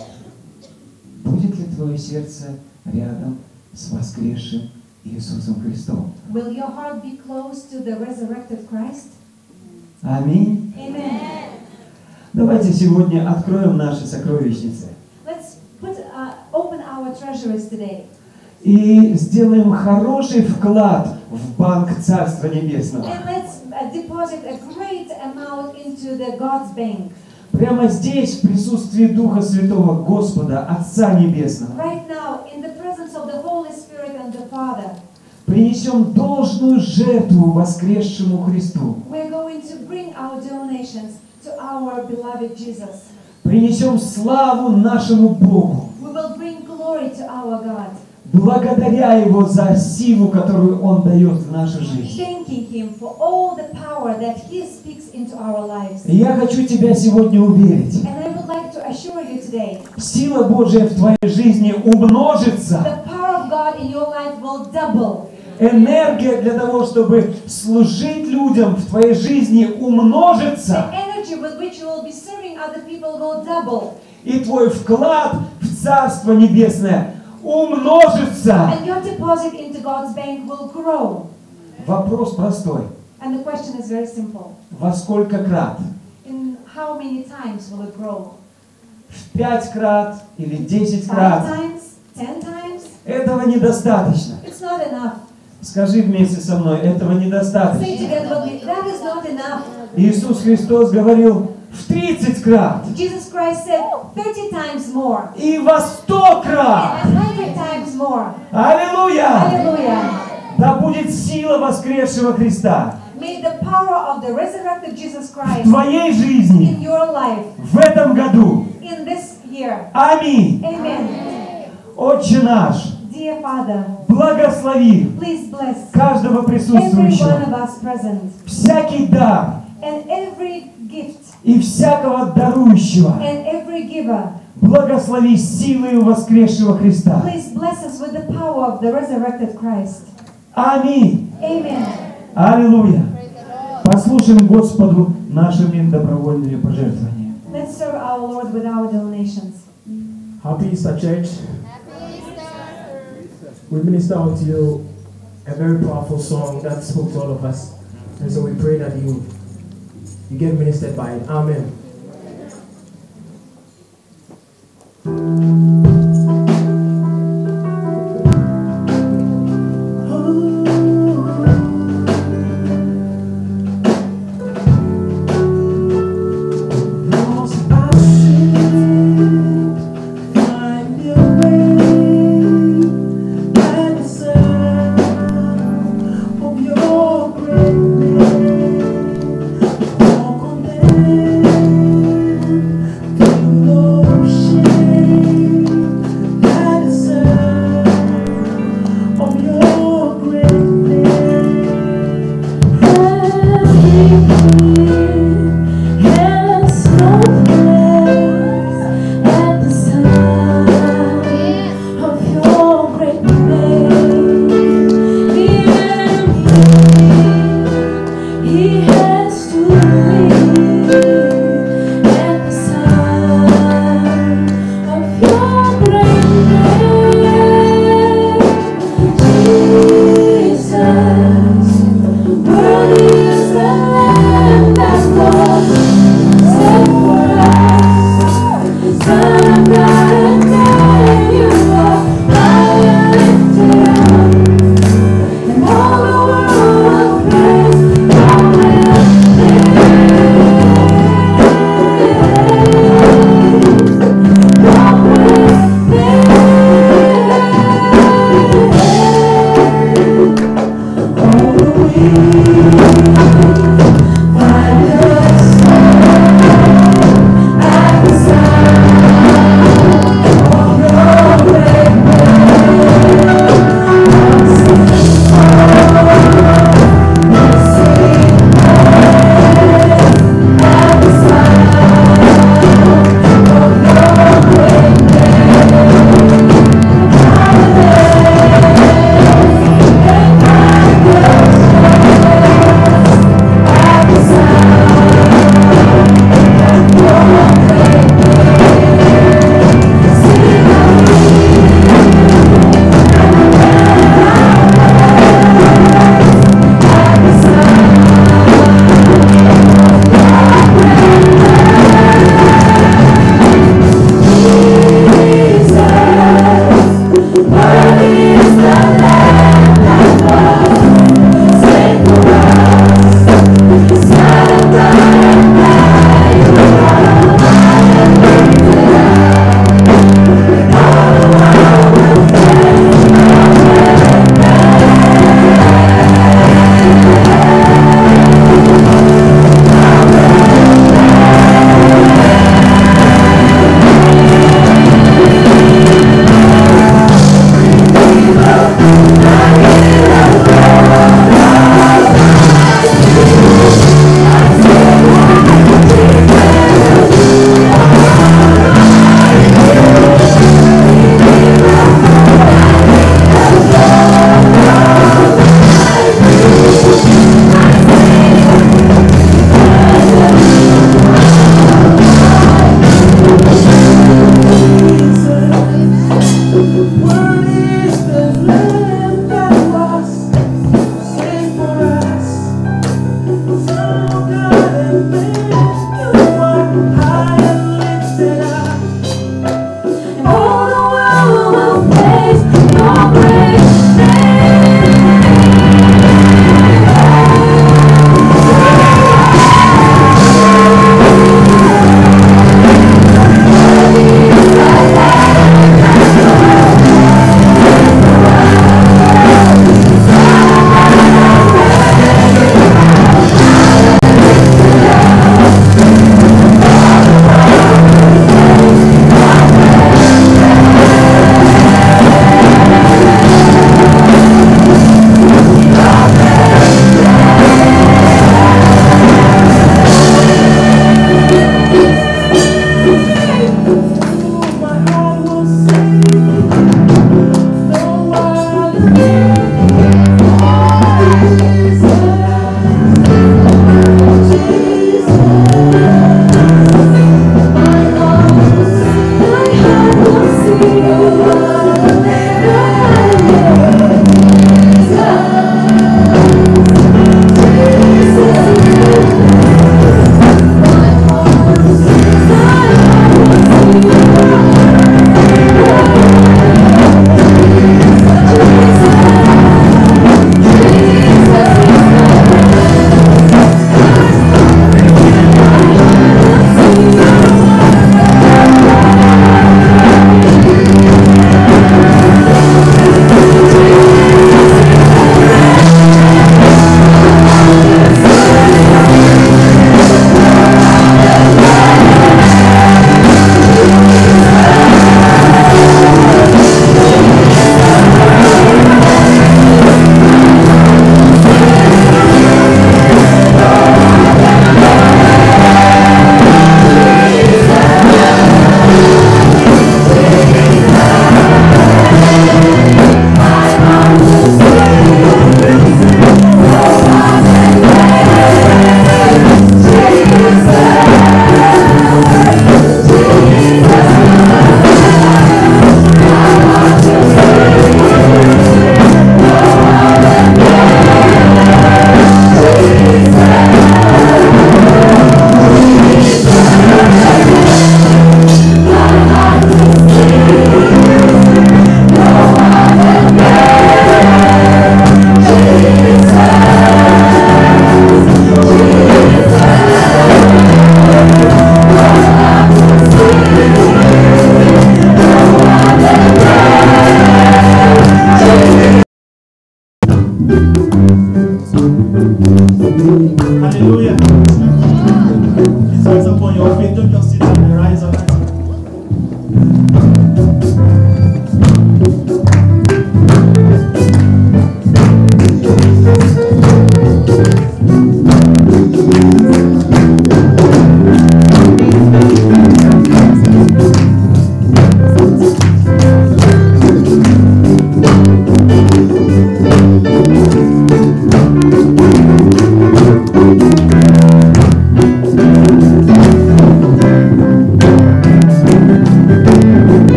Будет ли твое сердце рядом с воскресшим Иисусом Христом? Will your heart be close to the resurrected Christ? Аминь. Amen. Давайте сегодня откроем наши сокровищницы Let's put, uh, open our treasuries today. и сделаем хороший вклад в банк Царства Небесного. And let's uh, deposit a great amount into the God's bank. Прямо здесь, в присутствии Духа Святого Господа, Отца Небесного, Right now, in the presence of the Holy Spirit and the Father, принесем должную жертву воскресшему Христу. we're going to bring our donations to our beloved Jesus. Принесем славу нашему Богу, We will bring glory to our God, благодаря Его за силу, которую Он дает в нашу жизнь. thanking Him for all the power that He speaks into our lives. И я хочу тебя сегодня уверить, And I would like to assure you today, сила Божья в твоей жизни умножится. the power of God in your life will double. Энергия для того, чтобы служить людям в твоей жизни, The умножится. energy with which you will be serving other people will double. И твой вклад в Царство Небесное умножится. And your deposit into God's bank will grow. Вопрос простой. And the question is very simple. Во сколько крат? In how many times will it grow? В пять крат или десять Five крат? times? Ten times? Этого недостаточно. It's not enough. Скажи вместе со мной, этого Say недостаточно. together with me, that is not enough. Иисус Христос говорил в тридцать крат. Jesus Christ said thirty times more. И во сто крат. And a hundred times more. Аллилуйя! Hallelujah. Да будет сила воскресшего Христа May the power of the resurrected Jesus в Christ твоей in жизни your life в этом году. in this year. Аминь. Amen. Отче наш, Dear Father, благослови please bless каждого every one присутствующего, of us present всякий дар and every gift и всякого дарующего. and every giver. Благослови силою воскресшего Христа. Please bless us with the power of the resurrected Christ. Аминь. Amen. Аллилуйя. Послушаем Господу нашими добровольными пожертвованиями. Let's serve our Lord with our donations. Happy Easter, church. We minister unto you a very powerful song that spoke to all of us. And so we pray that you, you get ministered by it. Amen.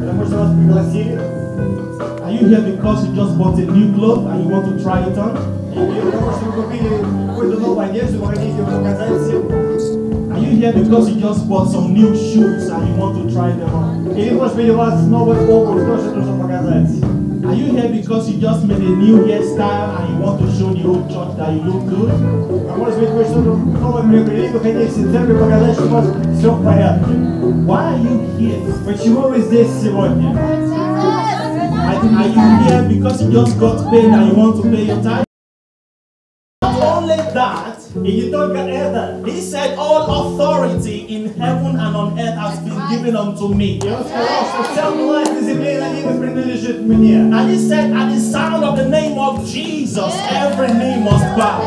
Потому что вас пригласили. Are you here because you just bought a new clothes and you want to try it on? Или потому что вы купили какую-то новую одежду, вы хотите ее показать всем. Are you here because you just bought some new shoes and you want to try them on? Или, может быть, у вас новая обувь, тоже нужно показать. Are you here because you just made a new hairstyle and you want to show the whole church that you look good? А может быть, вы что-то новое приобрели, вы хотите в церкви показать, что у вас все в порядке. Why are you here? Почему вы здесь сегодня? Are you here because you just got paid and you want to pay your tithe? Not only that, и не только это, he said all authority in heaven and on earth has been given unto me. И он сказал, что вся власть на земле и на небе принадлежит мне. And he said, at the sound of the name of Jesus, every knee must bow.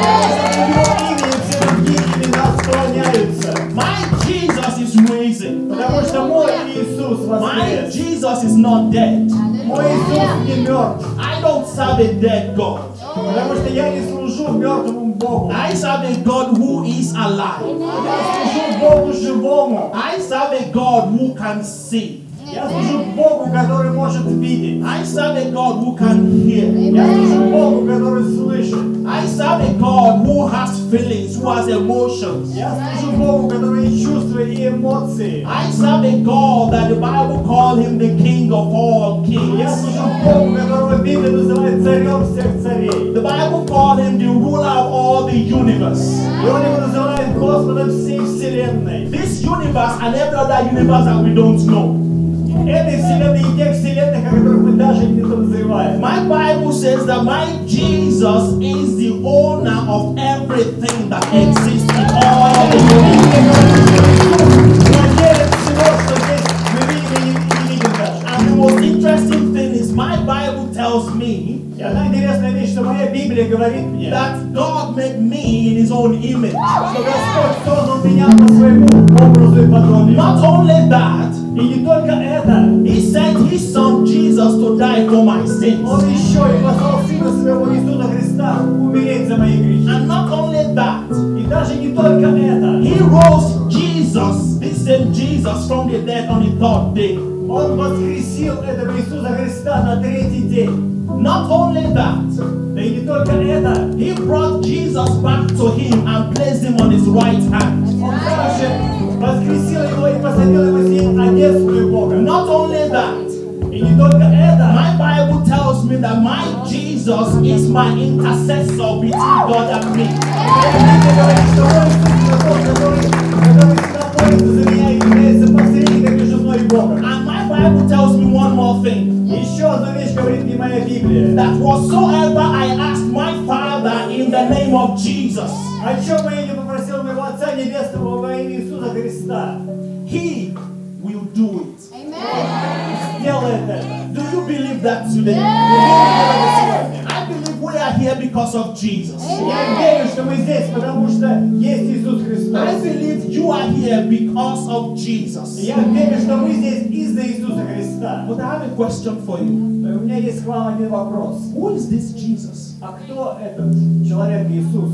My Jesus is raising. Потому что мой Иисус My воскрес. Jesus is not dead. Мой Иисус не мертв. I don't serve a dead God. Потому что я не служу мертвому Богу. I serve a God who is alive. Я служу Богу живому. I serve a God who can see. Я служу Богу, который может видеть. I serve a God who can hear. Я служу Богу, который слышит. I serve a God who has feelings, who has emotions. Я служу Богу, который имеет чувства и эмоции. I serve a God that the Bible called him the King of all kings. Я служу Богу, которого Библия называет царем всех царей. The Bible called him the ruler of all the universe. И он его называет Господом всей вселенной. This universe and every other universe that we don't know. Этой вселенной и тех вселенных, о которых мы даже не подозреваем. My Bible says that my Jesus is the owner of everything that exists in all the universe. And the most interesting thing is my Bible tells me И одна интересная вещь, что моя Библия говорит мне, that God made me in His own image. что Господь создал меня по своему образу и подобию. Not only that, и не только это, He sent His Son Jesus to die for my sins. Он еще и послал Сына Своего Иисуса Христа умереть за мои грехи. And not only that, и даже не только это, He rose Jesus, this same Jesus, from the dead on the third day. Он воскресил этого Иисуса Христа на третий день. Not only that, да и не только это, He brought Jesus back to Him and placed Him on His right hand. Он также воскресил его и посадил его с одесную Бога. Not only that, и не только это, my Bible tells me that my Jesus is my intercessor between God and me. Библия говорит, что Он Иисус Христос, который, который находится за меня и является посредником между мной и Богом. And my Bible tells me one more thing. Еще одну вещь говорит мне моя Библия. That whatsoever I ask my Father in the name of Jesus, о чем бы я не попросил моего Отца Небесного во имя Иисуса Христа, He will do it. Он сделает это. Do you believe that today? Yeah. I believe we are here because of Jesus. Я верю, что мы здесь, потому что есть Иисус Христос. I believe you are here because of Jesus. Я верю, что мы здесь из-за Иисуса Христа. But I have a question for you. Но у меня есть к вам один вопрос. Who is this Jesus? А кто этот человек Иисус?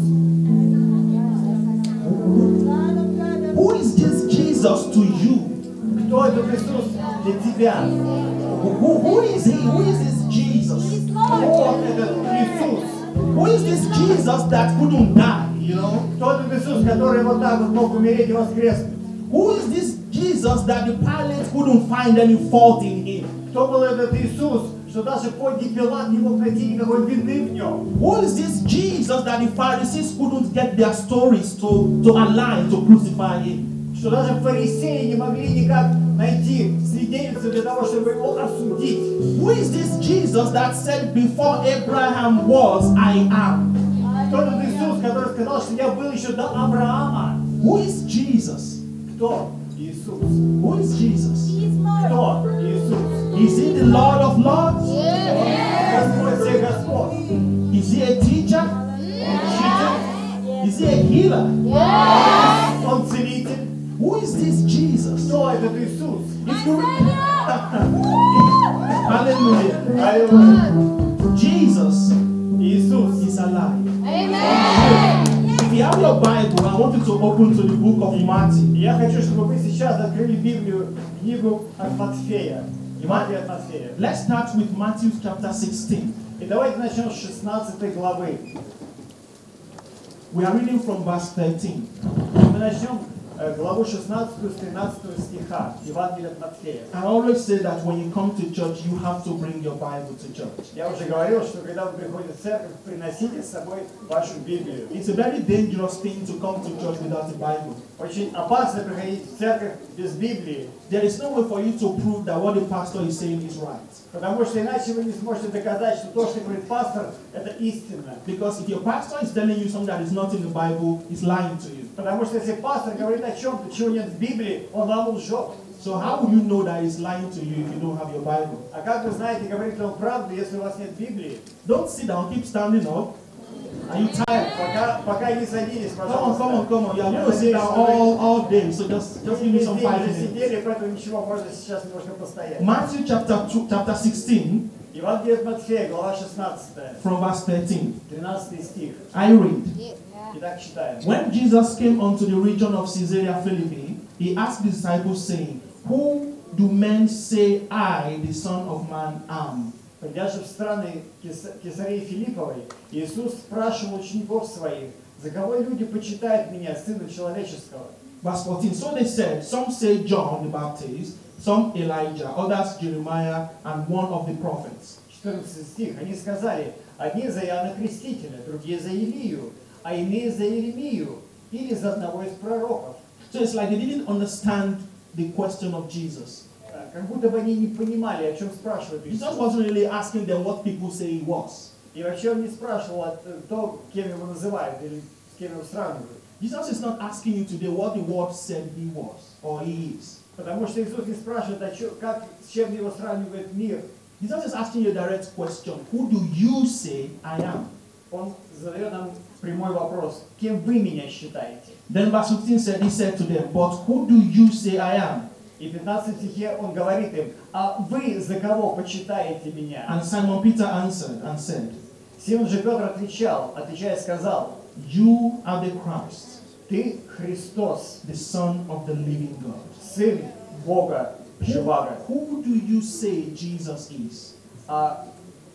Who is this Jesus to you? Кто этот Иисус для тебя? Who, who is he? Who is this Jesus? Кто этот Иисус? Who is this Jesus that couldn't die? You know? Кто этот Иисус, который вот так вот мог умереть и воскреснуть? Who is this Jesus that the Pilate couldn't find any fault in him? Кто был этот Иисус, что даже Понтий Пилат не мог найти никакой вины в нем? Who is this Jesus that the Pharisees couldn't get their stories to, to align to crucify him? Что даже фарисеи не могли никак найти свидетельство для того, чтобы его осудить. Who is this Jesus that said, before Abraham was, I am? Кто этот Иисус, который сказал, что я был еще до Авраама? Who is Jesus? Кто Иисус? Who is Jesus? Кто Иисус? Is he the Lord of Lords? Господь всех Господь. Is he a teacher? Учитель. Is he a healer? Он целитель. Who is this Jesus? Кто этот Иисус? If you Hallelujah. Аллилуйя. Jesus Иисус is alive. Amen. If you have your Bible, I want you to open to the book of Matthew. Я хочу, чтобы вы сейчас открыли Библию, книгу от Матфея. Евангелие от Матфея. Let's start with Matthew chapter sixteen. И давайте начнем с шестнадцатой главы. We are reading from verse thirteen. Мы начнем э, главу шестнадцатую с тринадцатого стиха. Евангелие от Матфея. I always say that when you come to church, you have to bring your Bible to church. Я уже говорил, что когда вы приходите в церковь, приносите с собой вашу Библию. It's a very dangerous thing to come to church without a Bible. Очень опасно приходить в церковь без Библии. There is no way for you to prove that what the pastor is saying is right. Потому что иначе вы не сможете доказать, что то, что говорит пастор, это истина. Because if your pastor is telling you something that is not in the Bible, he's lying to you. Потому что если пастор говорит о чем-то, чего нет в Библии, он вам лжет. So how will you know that he's lying to you if you don't have your Bible? А как вы знаете, говорит ли он правду, если у вас нет Библии? Don't sit down, keep standing up. Are you tired? Пока, пока не садились, Come on, пожалуйста. come on, come on. You are going to sit down all, all day, so just, just give me some five уже minutes. сидели, поэтому ничего, можно сейчас немножко постоять. Matthew chapter two, chapter sixteen, Евангелие от Матфея, глава шестнадцатая, from verse thirteen. тринадцатый стих. I read. Итак, читаем. When Jesus came unto the region of Caesarea Philippi, he asked the disciples, saying, Who do men say I, the Son of Man, am? Придя же в страны Кесарии Филипповой, Иисус спрашивал учеников своих, за кого люди почитают меня, Сына Человеческого? Verse fourteen. So they said, some say John the Baptist, some Elijah, others Jeremiah, and one of the prophets. четырнадцатый стих. Они сказали, одни за Иоанна Крестителя, другие за Илию, а иные за Иеремию, или за одного из пророков. So it's like they didn't understand the question of Jesus. Как будто бы они не понимали, о чем спрашивают Иисус. Jesus wasn't really asking them what people say he was. И вообще он не спрашивал то, кем его называют или с кем его сравнивают. Jesus is not asking you today what the word said he was or he is. Потому что Иисус не спрашивает, о чем, как, с чем его сравнивает мир. Jesus is asking you a direct question. Who do you say I am? Он задает нам прямой вопрос. Кем вы меня считаете? Then verse fifteen said, he said to them, but who do you say I am? И в пятнадцатом стихе он говорит им, а вы за кого почитаете меня? And Simon Peter answered and said, Симон же Петр отвечал, отвечая сказал, You are the Christ, ты Христос, the Son of the living God. Сын Бога живаго. Who do you say Jesus is? А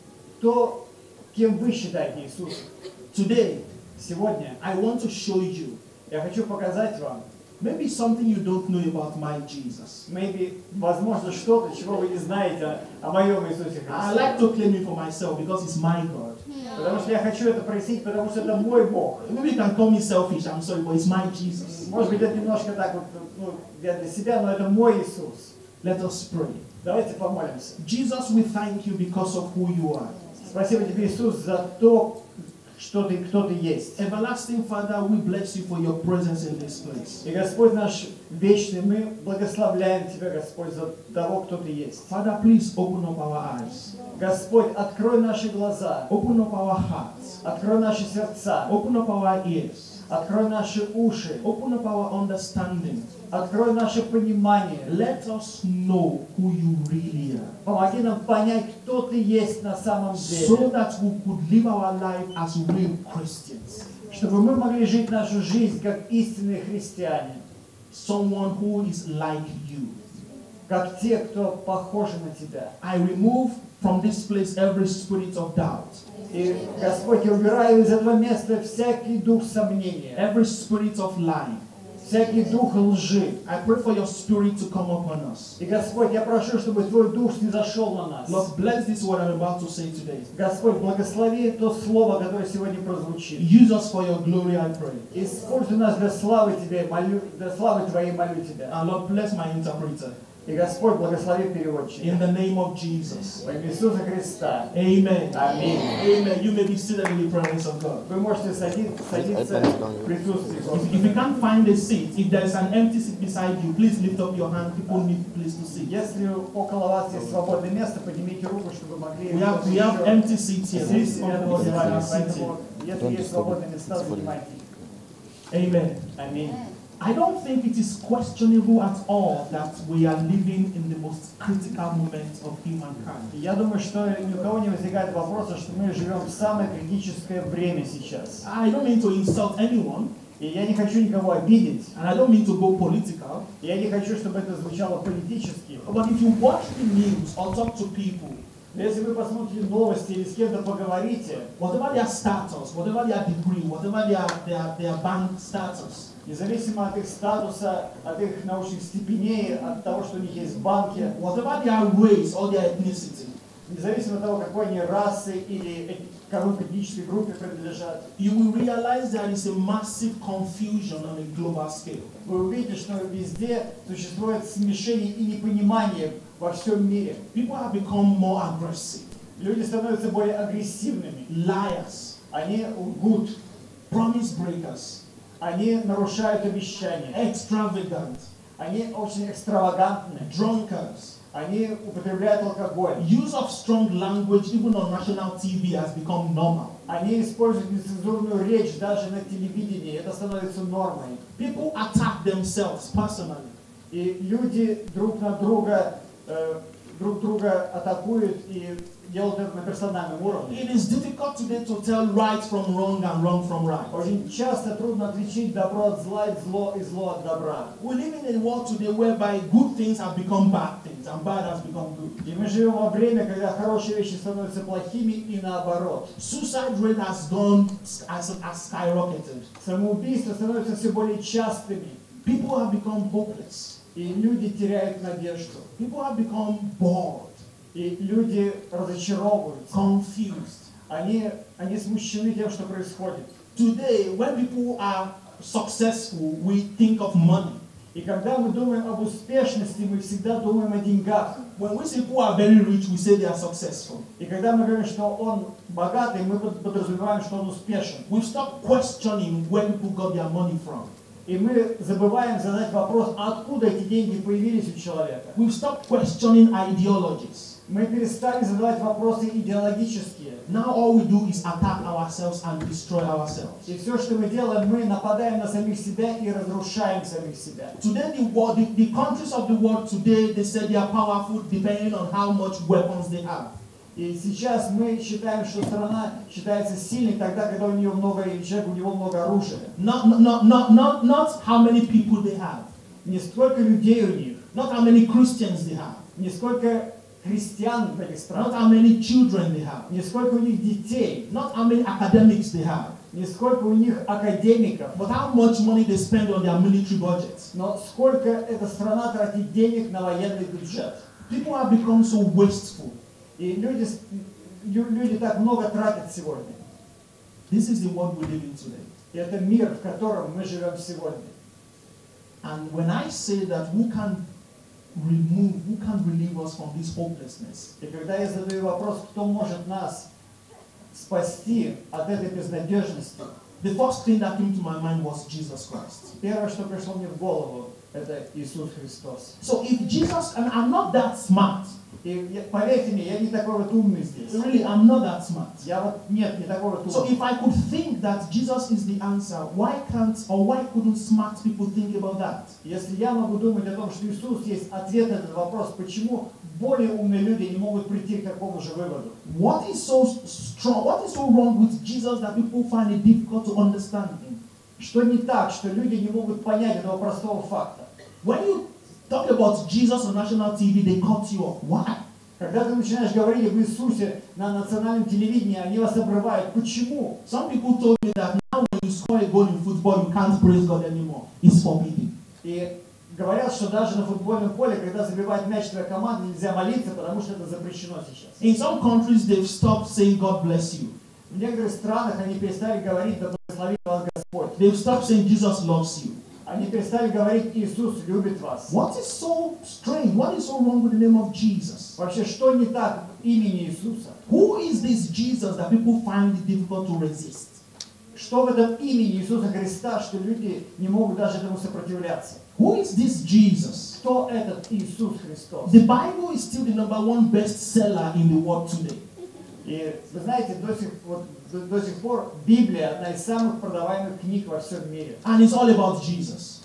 кто, кем вы считаете Иисуса? Today, сегодня, I want to show you, я хочу показать вам, maybe something you don't know about my Jesus. Maybe, возможно, что-то, чего вы не знаете о, о моем Иисусе Христе. I like to claim it for myself because it's my God. Потому что я хочу это прояснить, потому что это мой Бог. Maybe you can call me selfish, I'm sorry, but it's my Jesus. Может быть, это немножко так вот, ну, я для себя, но это мой Иисус. Let us pray. Давайте помолимся. Jesus, we thank you because of who you are. Спасибо тебе, Иисус, за то, что ты, кто ты есть. Everlasting Father, we bless you for your presence in this place. И Господь наш вечный, мы благословляем Тебя, Господь, за того, кто ты есть. Father, please open up our eyes. Господь, открой наши глаза. Open up our hearts. Открой наши сердца. Open up our ears. Открой наши уши. Open up our understanding. Открой наше понимание. Let us know who you really are. Помоги нам понять, кто ты есть на самом деле. So that we could live our life as real Christians. Чтобы мы могли жить нашу жизнь как истинные христиане. Someone who is like you. Как те, кто похожи на Тебя. I remove from this place every spirit of doubt. И, Господь, я убираю из этого места всякий дух сомнения. Every spirit of lying. Всякий дух лжи. I pray for your spirit to come upon us. И, Господь, я прошу, чтобы Твой дух снизошел на нас. Lord, bless this what I'm about to say today. Господь, благослови то слово, которое сегодня прозвучит. Use us for your glory, I pray. Используй нас для славы Тебе, молю, для славы Твоей молю Тебя. And Lord, bless my interpreter. И Господь, благослови переводчика. In the name of Jesus. Во имя Иисуса Христа. Amen. Аминь. Amen. You may be seated in the presence of God. Вы можете садиться, садиться в присутствии Господа. If, if you can't find a seat, if there is an empty seat beside you, please lift up your hand. People need a place to sit. Если около вас есть свободное место, поднимите руку, чтобы могли. We have, we have empty seats here. Please come рядом forward с and вами, sit here. поэтому, если есть свободные места, занимайте их. Amen. Аминь. I don't think it is questionable at all that we are living in the most critical moment of humankind. Я думаю, что ни у кого не возникает вопроса, что мы живем в самое критическое время сейчас. I don't mean to insult anyone. И я не хочу никого обидеть. And I don't mean to go political. Я не хочу, чтобы это звучало политически. But if you watch the news or talk to people, Но если вы посмотрите новости или с кем-то поговорите, whatever their status, whatever their degree, whatever their, their, their bank status, независимо от их статуса, от их научных степеней, от того, что у них есть в банке, whatever their race or their ethnicity, независимо от того, какой они расы или какой этнической группе принадлежат, you will realize there is a massive confusion on a global scale. Вы увидите, что везде существует смешение и непонимание во всем мире. People have become more aggressive. Люди становятся более агрессивными. Liars. Они лгут. Promise breakers. Они нарушают обещания. Extravagant. Они очень экстравагантны. Drunkards. Они употребляют алкоголь. Use of strong language even on national T V has become normal. Они используют нецензурную речь даже на телевидении. Это становится нормой. People attack themselves personally. И люди друг на друга э, друг друга атакуют и делают это на персональном уровне. It is difficult today to tell right from wrong and wrong from right. Очень часто трудно отличить добро от зла и зло и зло от добра. We live in a world today whereby good things have become bad things and bad has become good. И мы живем во время, когда хорошие вещи становятся плохими и наоборот. Suicide rate has gone as, as skyrocketed. Самоубийства становятся все более частыми. People have become hopeless. И люди теряют надежду. People have become bored. И люди разочаровываются. Confused. Они, они смущены тем, что происходит. Today, when people are successful, we think of money. И когда мы думаем об успешности, мы всегда думаем о деньгах. When we say people are very rich, we say they are successful. И когда мы говорим, что он богатый, мы подразумеваем, что он успешен. We've stopped questioning where people got their money from. И мы забываем задать вопрос, откуда эти деньги появились у человека. We've stopped questioning ideologies. Мы перестали задавать вопросы идеологические. Now all we do is attack ourselves and destroy ourselves. И все, что мы делаем, мы нападаем на самих себя и разрушаем самих себя. Today, the world, the, the countries of the world today, they say they are powerful depending on how much weapons they have. И сейчас мы считаем, что страна считается сильной тогда, когда у нее много, или человек, у него много оружия. Not, not, not, not, not how many people they have. Не сколько людей у них. Not how many Christians they have. Не сколько христиан в этих странах. Not how many children they have. Не сколько у них детей. Not how many academics they have. Не сколько у них академиков. But how much money they spend on their military budgets. Но сколько эта страна тратит денег на военный бюджет. People have become so wasteful. И люди, люди так много тратят сегодня. This is the world we live in today. И это мир, в котором мы живем сегодня. And when I say that, who can remove, who can relieve us from this hopelessness? И когда я задаю вопрос, кто может нас спасти от этой безнадежности, the first thing that came to my mind was Jesus Christ. Первое, что пришло мне в голову, это Иисус Христос. So if Jesus, and I'm not that smart. И поверьте мне, я не такой вот умный здесь. Really, I'm not that smart. Я вот нет, не такой вот умный. So if I could think that Jesus is the answer, why can't or why couldn't smart people think about that? Если я могу думать о том, что Иисус есть ответ на этот вопрос, почему более умные люди не могут прийти к такому же выводу? What is so strong? What is so wrong with Jesus that people find it difficult to understand him? Что не так, что люди не могут понять этого простого факта? When you talk about Jesus on national T V, they cut you off. Why? Когда ты начинаешь говорить об Иисусе на национальном телевидении, они вас обрывают. Почему? Some people told me that now when you score a goal in football, you can't praise God anymore. It's forbidden. И говорят, что даже на футбольном поле, когда забивает мяч твоя команда, нельзя молиться, потому что это запрещено сейчас. In some countries, they've stopped saying God bless you. В некоторых странах они перестали говорить «Да благословит вас Господь». They've stopped saying Jesus loves you. Они перестали говорить «Иисус любит вас». What is so strange? What is so wrong with the name of Jesus? Вообще, что не так в имени Иисуса? Who is this Jesus that people find it difficult to resist? Что в этом имени Иисуса Христа, что люди не могут даже этому сопротивляться? Who is this Jesus? Кто этот Иисус Христос? The Bible is still the number one bestseller in the world today. И вы знаете, до сих, вот, до, до сих пор Библия одна из самых продаваемых книг во всем мире. And it's all about Jesus.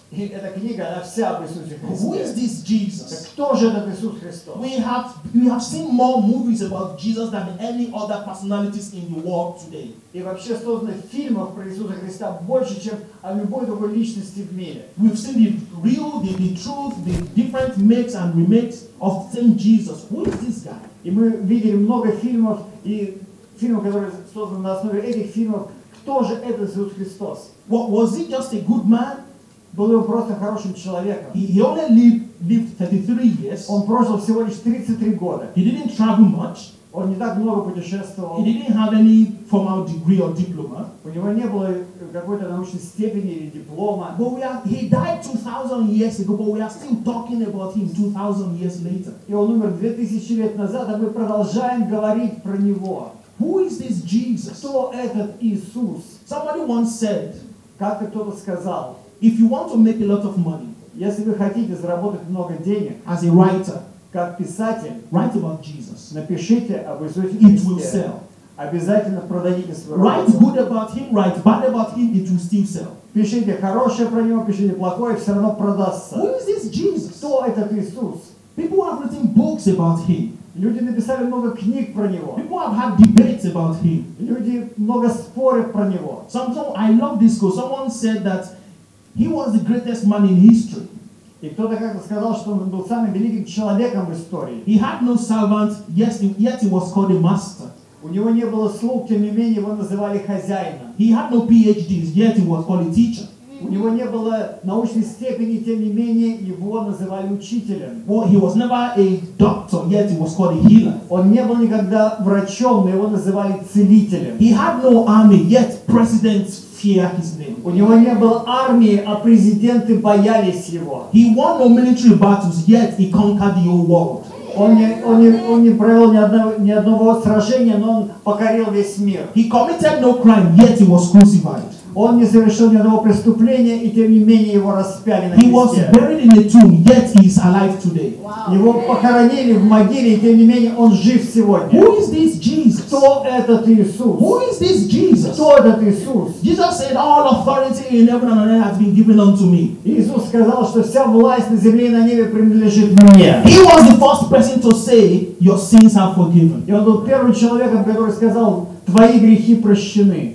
И эта книга, она вся об Иисусе Who is Христе. this Jesus? Кто же этот Иисус Христос? We have we have seen more movies about Jesus than any other personalities in the world today. И вообще создано фильмов про Иисуса Христа больше, чем о любой другой личности в мире. We've seen the real, the, the truth, the different makes and remakes of same Jesus. Who is this guy? И мы видели много фильмов, и фильмов, которые созданы на основе этих фильмов. Кто же этот Иисус Христос? What, was he just a good man? Был он просто хорошим человеком. He, he only lived, lived thirty-three years. Он прожил всего лишь тридцать три года. He didn't travel much. Он не так много путешествовал. He didn't have any formal degree or diploma. У него не было какой-то научной степени или диплома. But we are, he died two thousand years ago, but we are still talking about him two thousand years later. И он умер две тысячи лет назад, а мы продолжаем говорить про него. Who is this Jesus? Кто этот Иисус? Somebody once said, как-то кто-то сказал, if you want to make a lot of money, если вы хотите заработать много денег, as a writer, как писатель, write about Jesus. Напишите об Иисусе It will Христе. sell. Обязательно продадите свою Write работу. good about him, write bad about him, it will still sell. Пишите хорошее про него, пишите плохое, все равно продастся. Who is this Jesus? Кто этот Иисус? People have written books about him. Люди написали много книг про него. People have had debates about him. Люди много спорят про него. Some, some, I love this quote. Someone said that he was the greatest man in history. И кто-то как-то сказал, что он был самым великим человеком в истории. He had no servant, yes, yet he was called a master. У него не было слуг, тем не менее его называли хозяином. He had no P H Ds, yet he was called a teacher. У него не было научной степени, тем не менее его называли учителем. Well, he was never a doctor, yet he was called a healer. Он не был никогда врачом, но его называли целителем. He had no army, yet presidents fear his name. У него не было армии, а президенты боялись его. He won no military battles, yet he conquered the whole world. Он не, он не, он не провел ни одного, ни одного сражения, но он покорил весь мир. He committed no crime, yet he was crucified. Он не совершил ни одного преступления, и тем не менее его распяли на He was кресте. buried in a tomb, yet he is alive today. Его похоронили в могиле, и тем не менее он жив сегодня. Who is this Jesus? Кто этот Иисус? Who is this Jesus? Кто этот Иисус? Jesus said, all authority in heaven and on earth has been given unto me. Иисус сказал, что вся власть на земле и на небе принадлежит мне. He was the first person to say, your sins are forgiven. И он был первым человеком, который сказал, твои грехи прощены.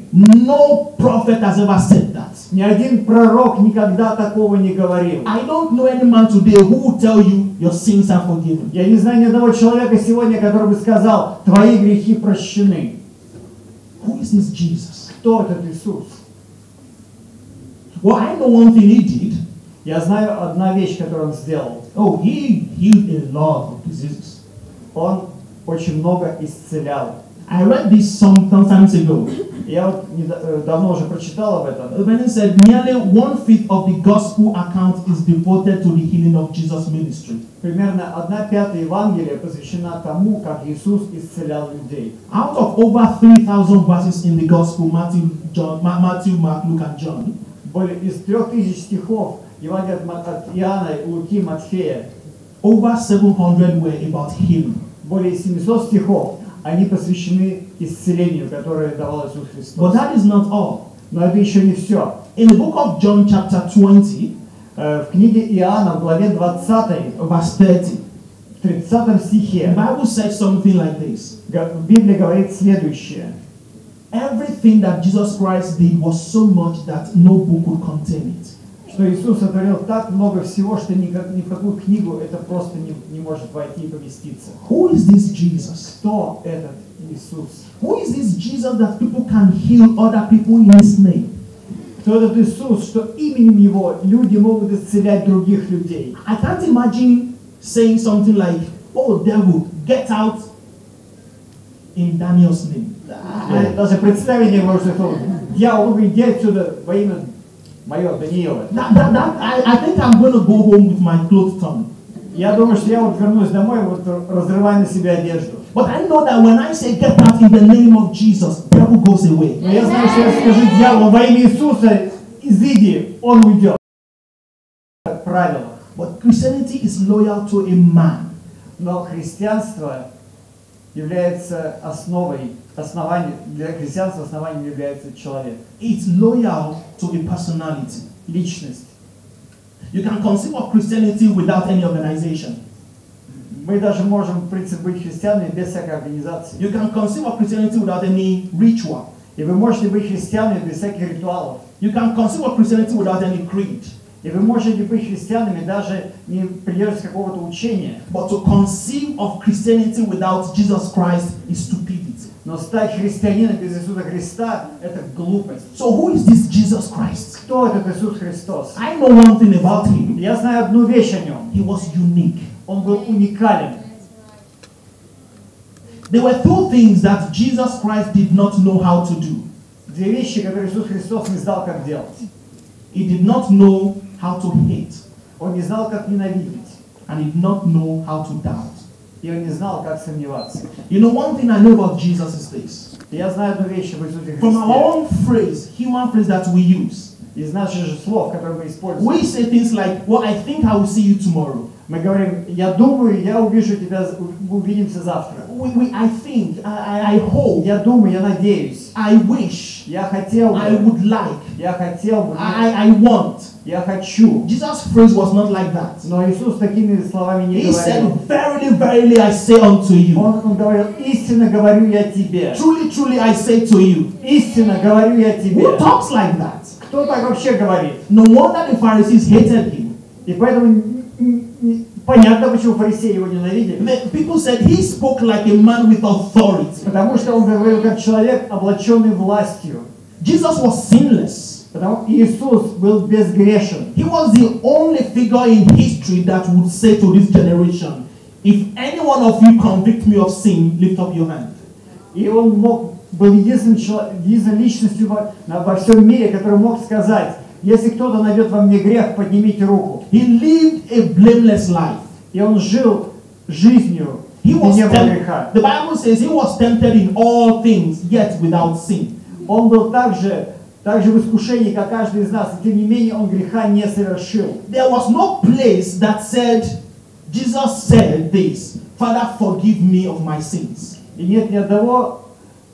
No prophet has ever said that. Ни один пророк никогда такого не говорил. I don't know any man today who will tell you your sins are forgiven. Я не знаю ни одного человека сегодня, который бы сказал, твои грехи прощены. Who is this Jesus? Кто этот Иисус? Well, I know one thing he did. Я знаю одна вещь, которую он сделал. Oh, he healed a lot of diseases. Он очень много исцелял. I read this some times ago. Я вот давно уже прочитал об этом. When he said nearly one fifth of the gospel account is devoted to the healing of Jesus' ministry. Примерно одна пятая Евангелия посвящена тому, как Иисус исцелял людей. Out of over three thousand verses in the gospel, Matthew, John, Matthew, Mark, Luke, and John. Более из трех тысяч стихов Евангелия от Иоанна, Луки, Матфея. Over seven hundred were about healing. Более семисот стихов они посвящены исцелению, которое давал Иисус Христос. But that is not all. Но это еще не все. In the book of John, chapter twenty, в книге Иоанна, в главе двадцатой, verse thirty, в тридцатом стихе, the Bible says something like this. Библия говорит следующее. Everything that Jesus Christ did was so much that no book could contain it. Что Иисус сотворил так много всего, что ни, как, ни в какую книгу это просто не, не может войти и поместиться. Who is this Jesus? Кто этот Иисус? Who is this Jesus that people can heal other people in His name? Кто этот Иисус, что именем Его люди могут исцелять других людей? I can't imagine saying something like, "Oh, devil, get out in Daniel's name." Я даже представить не могу, что дьявол, иди отсюда во имя мое, Даниила. That, that, that, I, I think I'm going to go home with my clothes on. Я думаю, что я вот вернусь домой, вот разрывая на себе одежду. But I know that when I say get out in the name of Jesus, devil goes away. Но я знаю, что я скажу дьяволу во имя Иисуса, изыди, он уйдет. Правило. But Christianity is loyal to a man. Но христианство является основой, основанием, для христианства основанием является человек. It's loyal to a personality. Личность. You can conceive of Christianity without any organization. Мы даже можем, в принципе, быть христианами без всякой организации. You can conceive of Christianity without any ritual. И вы можете быть христианами без всяких ритуалов. You can conceive of Christianity without any creed. И вы можете быть христианами даже не придерживаясь какого-то учения. But to conceive of Christianity without Jesus Christ is stupidity. Но стать христианином без Иисуса Христа – это глупость. So who is this Jesus Christ? Кто этот Иисус Христос? I know one thing about him. Я знаю одну вещь о нем. He was unique. Он был уникален. There were two things that Jesus Christ did not know how to do. Две вещи, которые Иисус Христос не знал, как делать. He did not know how to hate. Он не знал, как ненавидеть. And he did not know how to doubt. И он не знал, как сомневаться. You know, one thing I know about Jesus is this. Я знаю одну вещь об Иисусе Христе. From our own phrase, human phrase that we use, из наших же слов, которые мы используем, we say things like, well, I think I will see you tomorrow. Мы говорим, я думаю, я увижу тебя, увидимся завтра. We, we, I think, I, I hope, я думаю, я надеюсь, I wish, я хотел бы, I would like, я хотел бы, I, I want. Я хочу. Jesus' phrase was not like that. Но Иисус такими словами не He говорил. said, verily, verily, I say unto you. Он, он говорил, истинно говорю я тебе. Truly, truly, I say to you. Истинно говорю я тебе. Who talks like that? Кто так вообще говорит? No wonder the Pharisees hated him. И поэтому понятно, почему фарисеи его ненавидели. The people said he spoke like a man with authority. Потому что он говорил как человек, облаченный властью. Jesus was sinless. Потому Иисус был безгрешен. He was the only figure in history that would say to this generation, if any one of you convict me of sin, lift up your hand. И он мог, был единственным, единственной личностью во, во всем мире, который мог сказать, если кто-то найдет во мне грех, поднимите руку. He lived a blameless life. И он жил жизнью, he was не было греха. The Bible says he was tempted in all things, yet without sin. Он был также также в искушении, как каждый из нас, и тем не менее он греха не совершил. There was no place that said, Jesus said this, Father, forgive me of my sins. И нет ни одного,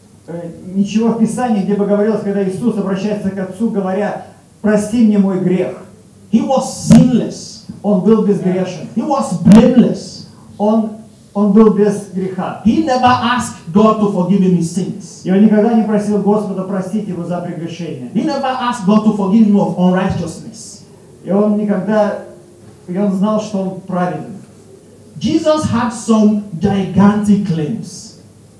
э, ничего в Писании, где бы говорилось, когда Иисус обращается к Отцу, говоря, прости мне мой грех. He was sinless. Он был безгрешен. He was blameless. Он Он был без греха. He never asked God to forgive him his sins. И он никогда не просил Господа простить его за прегрешение. He never asked God to forgive him of unrighteousness. И он никогда, и он знал, что он праведен. Jesus had some gigantic claims.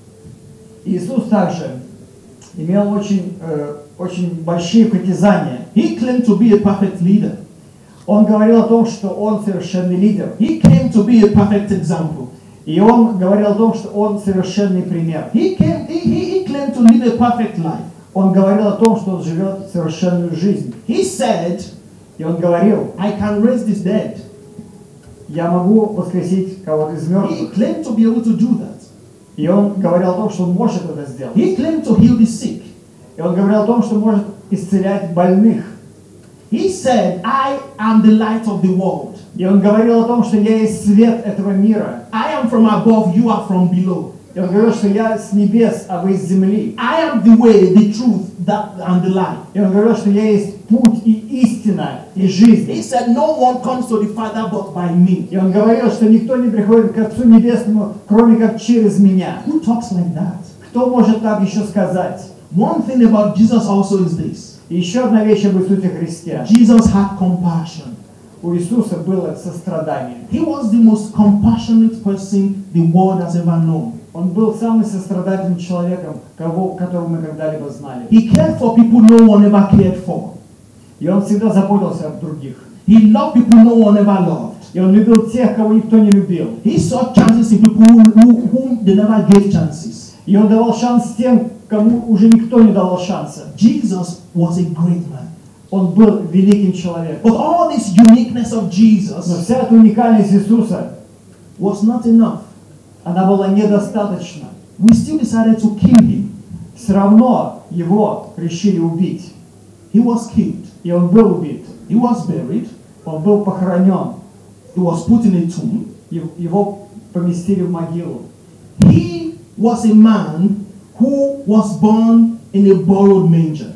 Иисус также имел очень, э, очень большие притязания. He claimed to be a perfect leader. Он говорил о том, что он совершенный лидер. He claimed to be a perfect example. И он говорил о том, что он совершенный пример. He came, he, he, he claimed to live a perfect life. Он говорил о том, что он живет совершенную жизнь. He said, и он говорил, I can raise this dead. Я могу воскресить кого-то из мертвых. He claimed to be able to do that. И он говорил о том, что он может это сделать. He claimed to heal the sick. И он говорил о том, что может исцелять больных. He said, I am the light of the world. И он говорил о том, что я есть свет этого мира. I am from above, you are from below. И он говорил, что я с небес, а вы с земли. I am the way, the truth, that, and the light. И он говорил, что я есть путь и истина и жизнь. He said, no one comes to the Father but by me. И он говорил, что никто не приходит к Отцу Небесному, кроме как через меня. Who talks like that? Кто может так еще сказать? One thing about Jesus also is this. И еще одна вещь об Иисусе Христе. Jesus had compassion. У Иисуса было сострадание. He was the most compassionate person the world has ever known. Он был самым сострадательным человеком, кого, которого мы когда-либо знали. He cared for people no one ever cared for. И он всегда заботился об других. He loved people no one ever loved. И он любил тех, кого никто не любил. He saw chances in people who, who, whom they never gave chances. И он давал шанс тем, кому уже никто не давал шанса. Jesus was a great man. Он был великим человеком. But all this uniqueness of Jesus Но вся эта уникальность Иисуса was not enough. Она была недостаточна. We still decided to kill him. Все равно его решили убить. He was killed. И он был убит. He was buried. Он был похоронен. He was put in a tomb. Его поместили в могилу. He was a man who was born in a borrowed manger.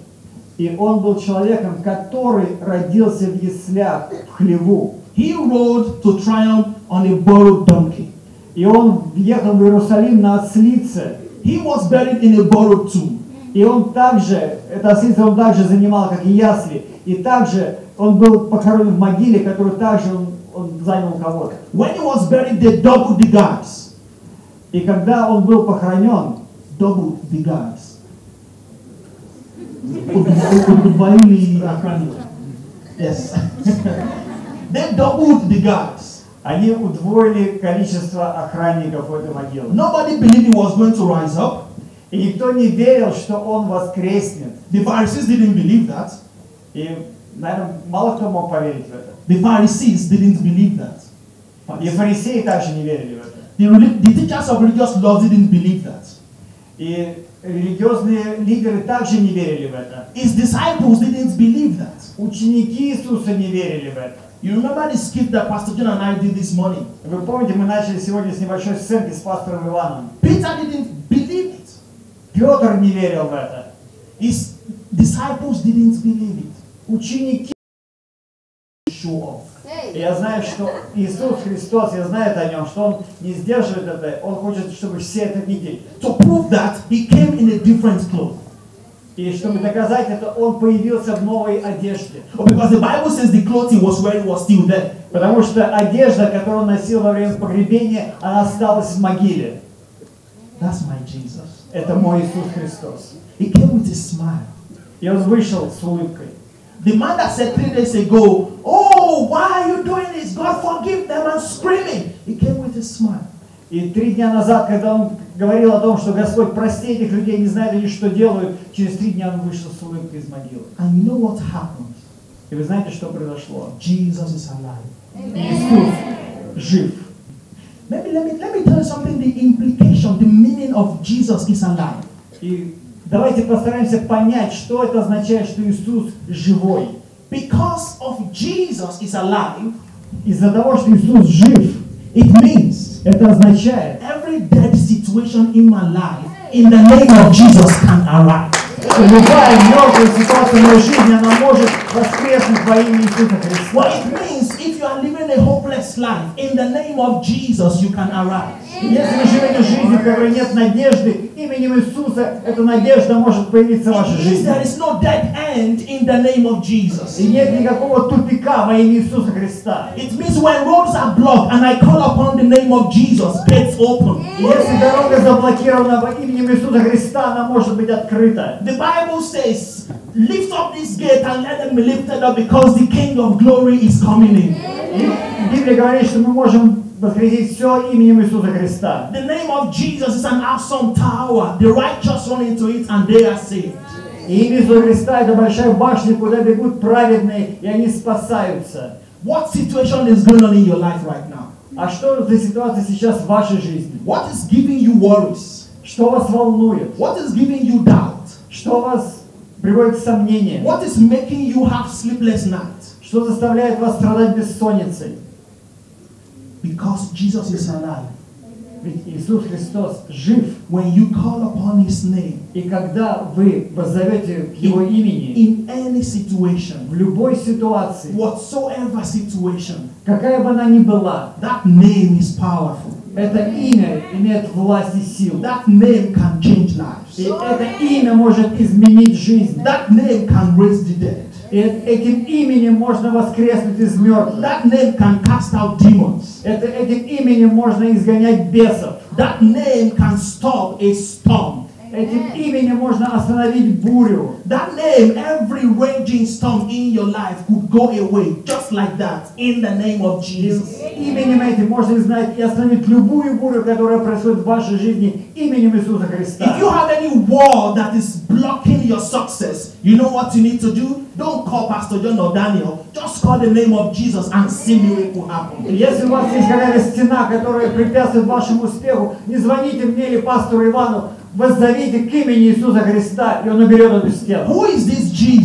И он был человеком, который родился в яслях, в хлеву. He rode to triumph on a borrowed donkey. И он въехал в Иерусалим на ослице. He was buried in a borrowed tomb. И он также, эта ослица он также занимал, как и ясли. И также он был похоронен в могиле, которую также он, он занял у кого-то. When he was buried, they doubled the guards. И когда он был похоронен, doubled the guards. Удвоили охранников. Yes. They doubled the guards. Они удвоили количество охранников в этой могиле. Nobody believed he was going to rise up. И никто не верил, что он воскреснет. The Pharisees didn't believe that. И, наверное, мало кто мог поверить в это. The Pharisees didn't believe that. И фарисеи также не верили в это. The, the teachers of religious laws didn't believe that. И религиозные лидеры также не верили в это. His disciples didn't believe that. Ученики Иисуса не верили в это. You remember the skit that Pastor John and I did this morning? Вы помните, мы начали сегодня с небольшой сценки с пастором Иваном. Peter didn't believe it. Петр не верил в это. His disciples didn't believe it. Ученики show off. Я знаю, что Иисус Христос, я знаю это о нем, что Он не сдерживает это, Он хочет, чтобы все это видели. To prove that, he came in a different cloth. И чтобы доказать это, Он появился в новой одежде. Because the Bible says the cloth he was wearing was still there. Потому что одежда, которую Он носил во время погребения, она осталась в могиле. That's my Jesus. Это мой Иисус Христос. He came with a smile. И Он вышел с улыбкой. The man that said three days ago, "Oh, why are you doing this? God forgive them," and screaming, he came with a smile. И три дня назад, когда он говорил о том, что Господь, прости этих людей, не знают они, что делают, через три дня он вышел с улыбкой из могилы. And you know what happened? И вы знаете, что произошло? Jesus is alive. Иисус жив. Maybe let me let me tell you something. The implication, the meaning of Jesus is alive. И давайте постараемся понять, что это означает, что Иисус живой. Because of Jesus is alive, из-за того, что Иисус жив, it means это означает, every dead situation in my life, in the name of Jesus, can arise. Любая мертвая ситуация в моей жизни, она может воскреснуть во имя Иисуса Христа. What it means, if you are living a hopeless life, in the name of Jesus, you can arise. Если вы живете жизнью, в которой нет надежды, именем Иисуса эта надежда может появиться в вашей жизни. There is no dead end in the name of Jesus. И нет никакого тупика во имя Иисуса Христа. It means when roads are blocked and I call upon the name of Jesus, gates open. Если дорога заблокирована во именем Иисуса Христа, она может быть открыта. The Bible says, lift up this gate and let them be lifted up because the King of Glory is coming in. И Библия говорит, что мы можем воскресить все именем Иисуса Христа. The name of Jesus is an awesome tower. The righteous run into it and they are saved. И имя Иисуса Христа – это большая башня, куда бегут праведные, и они спасаются. What situation is going on in your life right now? А что за ситуация сейчас в вашей жизни? What is giving you worries? Что вас волнует? What is giving you doubt? Что вас приводит к сомнениям? What is making you have sleepless nights? Что заставляет вас страдать бессонницей? Because Jesus is alive. Ведь Иисус Христос жив. When you call upon His name, и когда вы воззовете к Его имени, in any situation, в любой ситуации, whatsoever situation, какая бы она ни была, that name is powerful. Это имя имеет власть и силу. That name can change lives. И это имя может изменить жизнь. That name can raise the dead. И этим именем можно воскреснуть из мертвых. That name can cast out demons. Это, этим именем можно изгонять бесов. That name can stop a storm. Этим именем можно остановить бурю. That name, every raging storm in your life could go away just like that in the name of Jesus. Именем этим можно изгнать и остановить любую бурю, которая происходит в вашей жизни, именем Иисуса Христа. If you have any wall that is blocking your success, you know what you need to do? Don't call Pastor John or Daniel. Just call the name of Jesus and see miracle happen. Если у вас есть какая-то стена, которая препятствует вашему успеху, не звоните мне или пастору Ивану, воззовите к имени Иисуса Христа, и Он уберет эту стену. Who is this Jesus?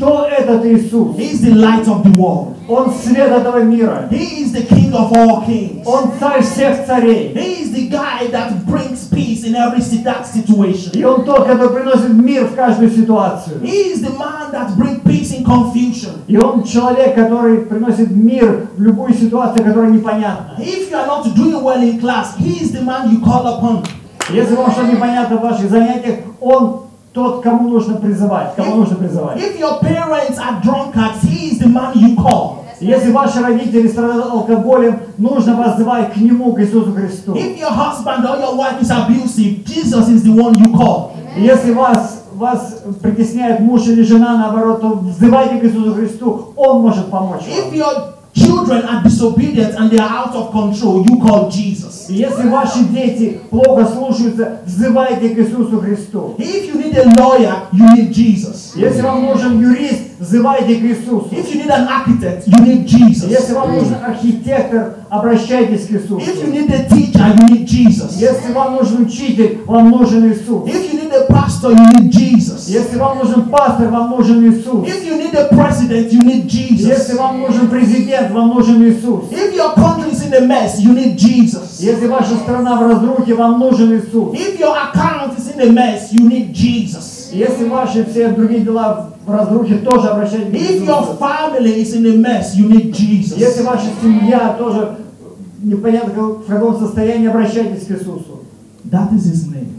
Кто этот Иисус? He is the light of the world. Он свет этого мира. He is the king of all kings. Он царь всех царей. He is the guy that brings peace in every that situation. И он тот, который приносит мир в каждую ситуацию. He is the man that brings peace in confusion. И он человек, который приносит мир в любую ситуацию, которая непонятна. If you are not doing well in class, he is the man you call upon. Если вам что-то непонятно в ваших занятиях, он тот, кому нужно призывать, кому нужно призывать. If your parents are drunkards, he is the man you call. Если ваши родители страдают алкоголем, нужно воззвать к нему, к Иисусу Христу. If your husband or your wife is abusive, Jesus is the one you call. Если вас вас притесняет муж или жена, наоборот, то взывайте к Иисусу Христу, Он может помочь вам. If your children are disobedient and they are out of control, you call Jesus. Если ваши дети плохо слушаются, взывайте к Иисусу Христу. If you need a lawyer, you need Jesus. Если вам нужен юрист, взывайте к Иисусу. If you need an architect, you need Jesus. Если вам нужен архитектор, обращайтесь к Иисусу. If you need a teacher, you need Jesus. Если вам нужен учитель, вам нужен Иисус. If you need a pastor, you need Jesus. Если вам нужен пастор, вам нужен Иисус. If you need a president, you need Jesus. Если вам нужен президент, вам нужен Иисус. If your country is in a mess, you need Jesus. Если ваша страна в разрухе, вам нужен Иисус. If your account is in a mess, you need Jesus. Если ваши все другие дела в разрухе, тоже обращайтесь к Иисусу. If your family is in a mess, you need Jesus. Если ваша семья тоже непонятно в каком состоянии, обращайтесь к Иисусу. That is His name.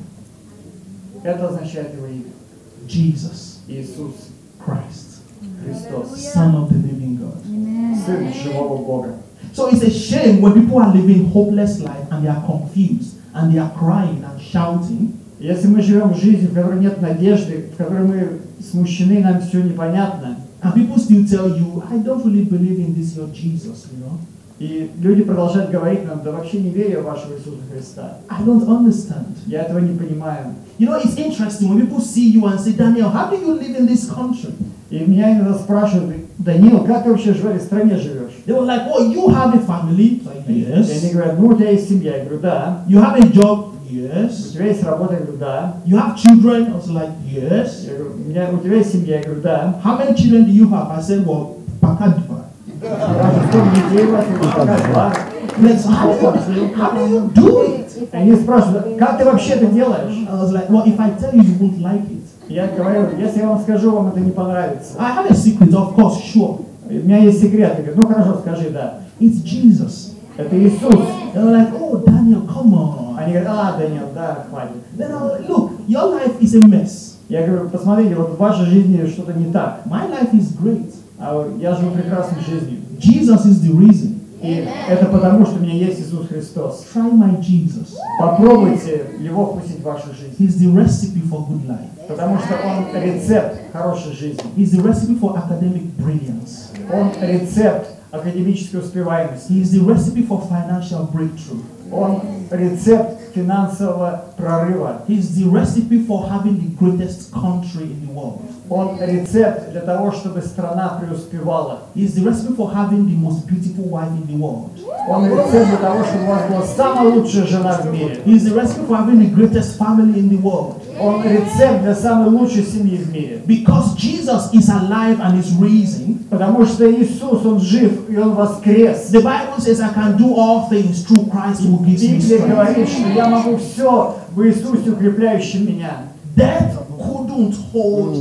Это означает Его имя. Jesus. Иисус. Christ. Христос. Son of the living God. Сын живого Бога. So it's a shame when people are living hopeless life and they are confused and they are crying and shouting. Если мы живем в жизни, в которой нет надежды, в которой мы смущены, нам все непонятно. And people still tell you, I don't really believe in this your Jesus, you know. И люди продолжают говорить нам, да вообще не верю в вашего Иисуса Христа. I don't understand. Я этого не понимаю. You know, it's interesting when people see you and say, Daniel, how do you live in this country? И меня иногда спрашивают, Даниил, как ты вообще в этой стране живешь? They were like, oh, you have a family? Like, yes. И они говорят, ну у тебя есть семья. Я говорю, да. You have a job? Yes. У тебя есть работа? Я говорю, да. You have children? I was like, yes. Я говорю, у, меня, у тебя есть семья? Я говорю, да. How many children do you have? I said, well, Pakadva. Let's how, how do you do it? Они спрашивают, как ты вообще это делаешь? I was like, well, if I tell you, you won't like it. Я говорю, если я вам скажу, вам это не понравится. I have a secret, of course, sure. У меня есть секрет. Я говорю, ну хорошо, скажи, да. It's Jesus. Это Иисус. They're like, oh, Daniel, come on. Они говорят, а, Даниил, да, хватит. Then I'm like, look, your life is a mess. Я говорю, посмотрите, вот в вашей жизни что-то не так. My life is great. А я живу прекрасной жизнью. Jesus is the reason. И это потому, что у меня есть Иисус Христос. Try my Jesus. Попробуйте Его впустить в вашу жизнь. He's the recipe for good life. Потому что Он рецепт хорошей жизни. He's the recipe for academic brilliance. Он рецепт академической успеваемости. He is the recipe for financial breakthrough. Он рецепт финансового прорыва. He is the recipe for having the greatest country in the world. Он рецепт для того, чтобы страна преуспевала. He is the recipe for having the most beautiful wife in the world. Он рецепт для того, чтобы у вас была самая лучшая жена в мире. He is the recipe for having the greatest family in the world. Он рецепт для самой лучшей семьи в мире. Because Jesus is alive and is risen. Потому что Иисус, Он жив и Он воскрес. The Bible says, I can do all things through Christ who gives me Библия strength. говорит, что я могу все в Иисусе, укрепляющем меня. Death couldn't hold.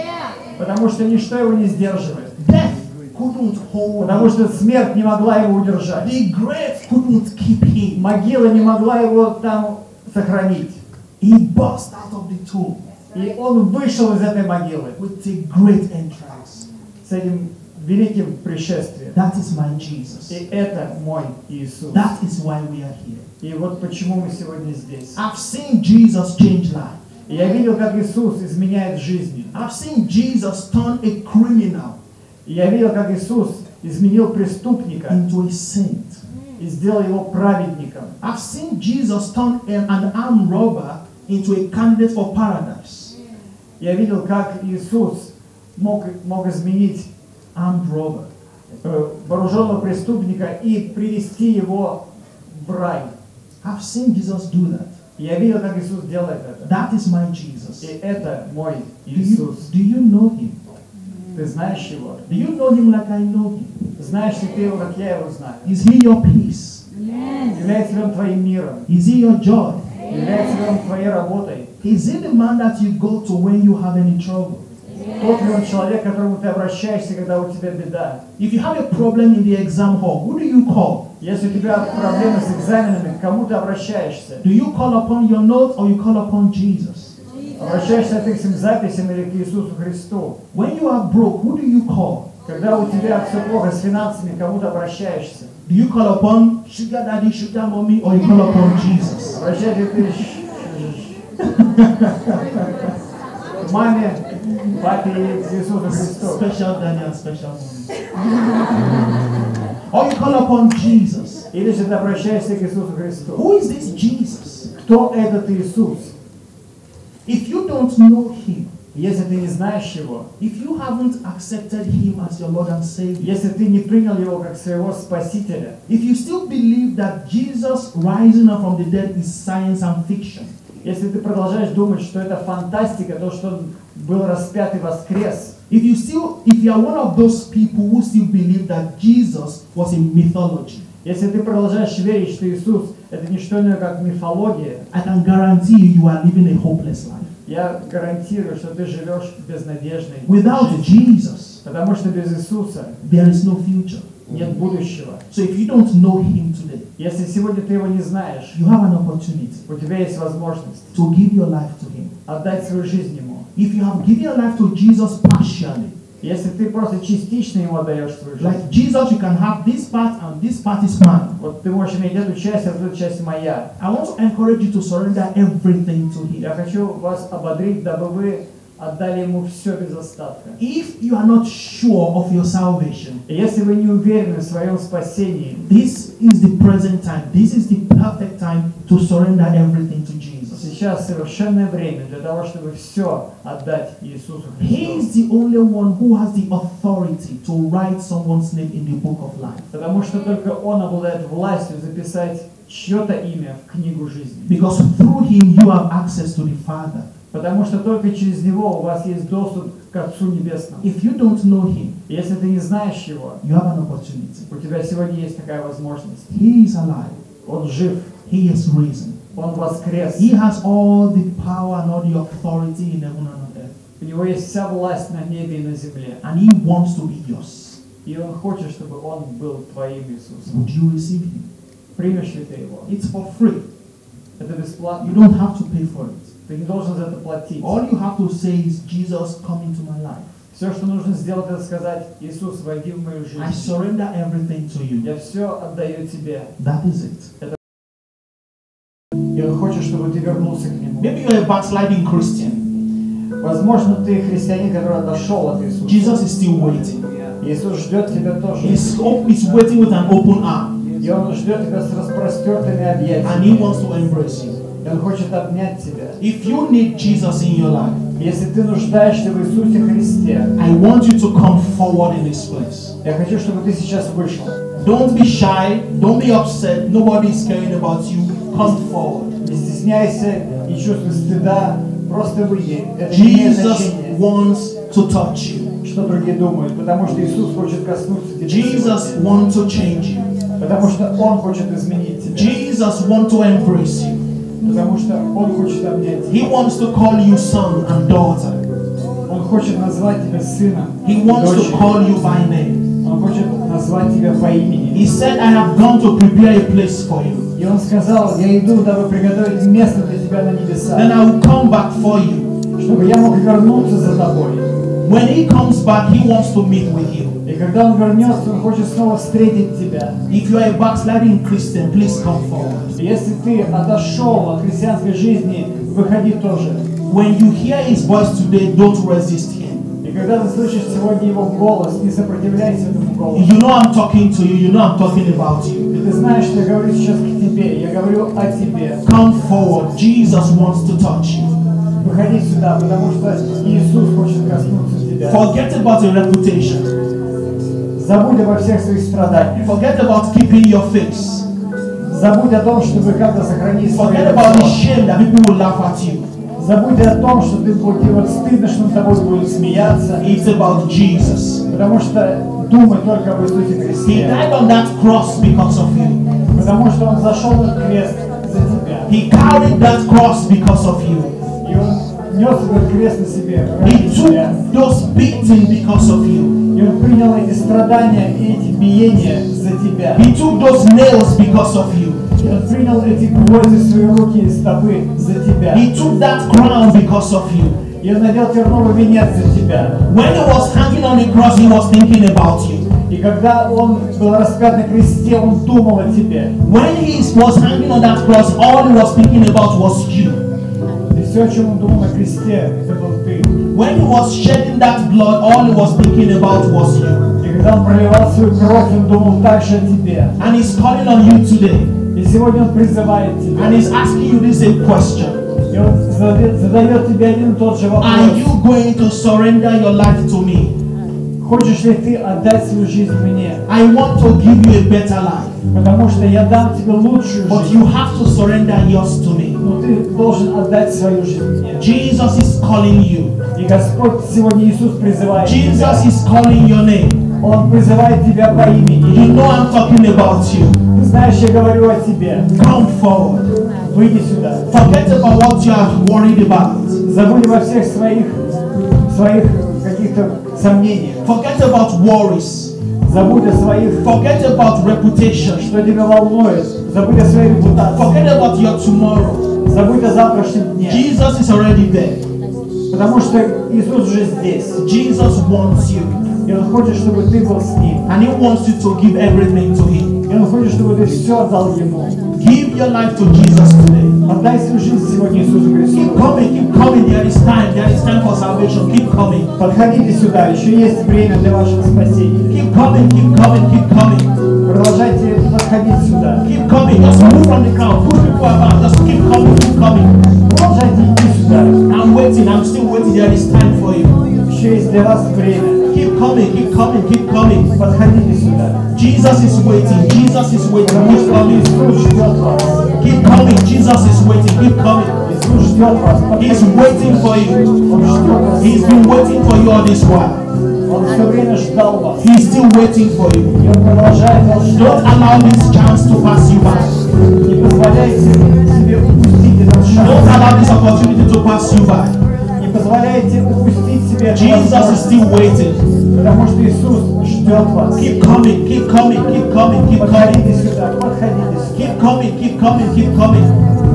Потому что ничто его не сдерживает. Death couldn't hold. Потому что смерть не могла его удержать. The grave couldn't keep him. Могила не могла его там сохранить. He burst out of the tomb. И он вышел из этой могилы with a great entrance. С этим великим пришествием. That is my Jesus. И это мой Иисус. That is why we are here. И вот почему мы сегодня здесь. I've seen Jesus change life. И я видел, как Иисус изменяет жизни. I've seen Jesus turn a criminal. И я видел, как Иисус изменил преступника into a saint. И сделал его праведником. I've seen Jesus turn an armed robber into a candidate for paradise. Я видел, как Иисус мог, мог изменить armed robber, э, вооруженного преступника и привести его в рай. I've seen Jesus do that. Я видел, как Иисус делает это. That is my Jesus. И это мой Do you, Иисус. do you know him? Ты знаешь его? Do you know him like I know him? Знаешь ли ты его, как я его знаю? Is he your peace? Является ли он твоим миром? Is he your joy? Является ли он твоей работой? Is he the man that you go to when you have any trouble? Тот ли он человек, к которому ты обращаешься, когда у тебя беда? If you have a problem in the exam hall, who do you call? Если у тебя проблемы с экзаменами, к кому ты обращаешься? Do you call upon your notes or you call upon Jesus? Обращаешься к этим записям или к Иисусу Христу? When you are broke, who do you call? Когда у тебя все плохо с финансами, к кому ты обращаешься? Do you call upon sugar daddy, sugar mommy, or you call upon Jesus? Обращаешься ты к маме, папе и к Иисусу Христу? Special daddy and special mommy. Or you call upon Jesus. Или же ты обращаешься к Иисусу Христу? Who is this Jesus? Кто этот Иисус? If you don't know him, если ты не знаешь его, if you haven't accepted him as your Lord and Savior, если ты не принял его как своего Спасителя, if you still believe that Jesus rising up from the dead is science and fiction, если ты продолжаешь думать, что это фантастика, то, что он был распят и воскрес, if you still, if you are one of those people who still believe that Jesus was a mythology, если ты продолжаешь верить, что Иисус это не что иное, как мифология, I can guarantee you you are living a hopeless life. Я гарантирую, что ты живешь безнадежной Without жизнью, Jesus, потому что без Иисуса there is no future. нет будущего. So if you don't know him today, если сегодня ты его не знаешь, you have an opportunity у тебя есть возможность to give your life to him. отдать свою жизнь ему. If you have given your life to Jesus partially, если ты просто частично ему отдаешь свою жизнь, like Jesus, you can have this part and this part is mine. вот ты можешь иметь эту часть, а эту часть моя. I want to encourage you to surrender everything to him. Я хочу вас ободрить, дабы вы отдали ему все без остатка. If you are not sure of your salvation, и если вы не уверены в своем спасении, this is the present time. This is the perfect time to surrender everything to Jesus. Сейчас совершенное время для того, чтобы все отдать Иисусу Христу. He is the only one who has the authority to write someone's name in the book of life. Потому что только Он обладает властью записать чье-то имя в книгу жизни. Because through him you have access to the Father. Потому что только через Него у вас есть доступ к Отцу Небесному. If you don't know him, если ты не знаешь Его, you have an opportunity. у тебя сегодня есть такая возможность. He is alive. Он жив. He is risen. Он воскрес. He has all the power and all the authority in heaven and on earth. У Него есть вся власть на небе и на земле. And he wants to be yours. И Он хочет, чтобы Он был твоим Иисусом. Would you receive him? Примешь ли ты Его? It's for free. Это бесплатно. You don't have to pay for it. Ты не должен за это платить. All you have to say is, Jesus, come into my life. Все, что нужно сделать, это сказать: Иисус, войди в мою жизнь. I surrender everything to you. Я все отдаю тебе. That is it. Это... И Он хочет, чтобы ты вернулся к Нему. Maybe you're a backsliding Christian. Возможно, ты христианин, который отошел от Иисуса. Jesus is still waiting. Иисус ждет тебя тоже. He's, he's waiting with an open arm. И Он ждет тебя с распростертыми объятиями. And he wants to embrace you. И Он хочет обнять тебя. If you need Jesus in your life, если ты нуждаешься в Иисусе Христе, I want you to come forward in this place. Я хочу, чтобы ты сейчас вышел. Don't be shy. Don't be upset. Nobody is caring about you. Come forward. Не стесняйся, не чувствуй стыда. Просто выйди. Это не имеет значения. Jesus wants to touch you. Что другие думают, потому что Иисус хочет коснуться тебя. Jesus wants to change you. Потому что Он хочет изменить тебя. Jesus wants to embrace you. Потому что Он хочет обнять тебя. He wants to call you son and daughter. Он хочет назвать тебя сыном. He wants to call you by name. Он хочет назвать тебя по имени. He said, I have gone to prepare a place for you. И Он сказал: я иду, дабы приготовить место для тебя на небесах. Then I will come back for you. Чтобы я мог вернуться за тобой. When he comes back, he wants to meet with you. И когда Он вернется, Он хочет снова встретить тебя. If you are a backsliding Christian, please come forward. Если ты отошел от христианской жизни, выходи тоже. When you hear his voice today, don't resist him. И когда ты слышишь сегодня Его голос, не сопротивляйся этому голосу. You know I'm talking to you. You know I'm talking about you. И ты знаешь, что я говорю сейчас к тебе. Я говорю о тебе. Come forward. Jesus wants to touch you. Выходи сюда, потому что Иисус хочет коснуться тебя. Forget about your reputation. Забудь обо всех своих страданиях. Forget about keeping your face. Забудь о том, чтобы как-то сохранить свое Forget about the лицо. shame that people will laugh at you. Забудь о том, что ты тебе вот стыдно, что над тобой будут смеяться. It's about Jesus. Потому что думай только об Иисусе He Христе. died on that cross because of you. Потому что Он зашел на крест за тебя. He carried that cross because of you. И Он нес этот крест на себе ради He тебя. took those beatings because of you. И Он принял эти страдания и эти биения за тебя. He took those nails because of you. И Он принял эти гвозди в свои руки и стопы за тебя. He took that crown because of you. И Он надел терновый венец за тебя. When he was hanging on the cross, he was thinking about you. И когда Он был распят на кресте, Он думал о тебе. When he was hanging on that cross, all he was thinking about was you. И все, о чем Он думал на кресте, это был ты. When he was shedding that blood, all he was thinking about was you. И когда Он проливал свою кровь, Он думал также о тебе. And he's calling on you today. И сегодня Он призывает тебя. And he's asking you the same question. И Он задает, задает тебе один и тот же вопрос. Are you going to surrender your life to me? Хочешь ли ты отдать свою жизнь мне? I want to give you a better life. Потому что я дам тебе лучшую But жизнь. you have to surrender yours to me. Но ты должен отдать свою жизнь мне. Jesus is calling you. И Господь сегодня Иисус призывает тебя. Jesus is calling your name. Он призывает тебя по имени. You know I'm talking about you. Ты знаешь, я говорю о тебе. Come forward. Выйди сюда. Forget about what you are worried about. Забудь во всех своих, своих каких-то сомнениях. Forget about worries. Забудь о своих, Forget about reputation. что тебя волнует. Забудь о своей репутации. Forget about your tomorrow. Забудь о завтрашнем дне. Jesus is already there. Потому что Иисус уже здесь. Jesus wants you. И Он хочет, чтобы ты был с Ним. And he wants you to give everything to him. И Он хочет, чтобы ты все отдал Ему. Give your life to Jesus today. Отдай свою жизнь сегодня Иисусу Христу. Keep coming, keep coming. There is time. There is time for salvation. Keep coming. Подходите сюда, еще есть время для вашего спасения. Keep coming, keep coming, keep coming. Продолжайте подходить сюда. Keep coming. Just move from the crowd. Push people about. Just keep coming, keep coming. Продолжайте идти сюда. I'm waiting. I'm still waiting. There is time for you. Еще есть для вас время. Keep coming, keep coming, keep coming. Подходите сюда. Jesus is waiting. Jesus is waiting. Потому Keep что coming. Иисус ждет вас. Keep coming. Jesus is waiting. Keep coming. Иисус ждет вас. He's Подходите. waiting for you. Он ждет вас. He's been waiting for you all this while. Он все время ждал вас. He's still waiting for you. И Он продолжает вас Don't ждать. allow this chance to pass you by. Не позволяйте себе упустить этот Don't шанс. allow this opportunity to pass you by. Не позволяйте упустить себе эту Jesus is возможность. still waiting. Потому что Иисус ждет вас. Keep coming, keep coming, keep coming, keep coming. Подходите сюда, подходите сюда. Keep coming, keep coming, keep coming.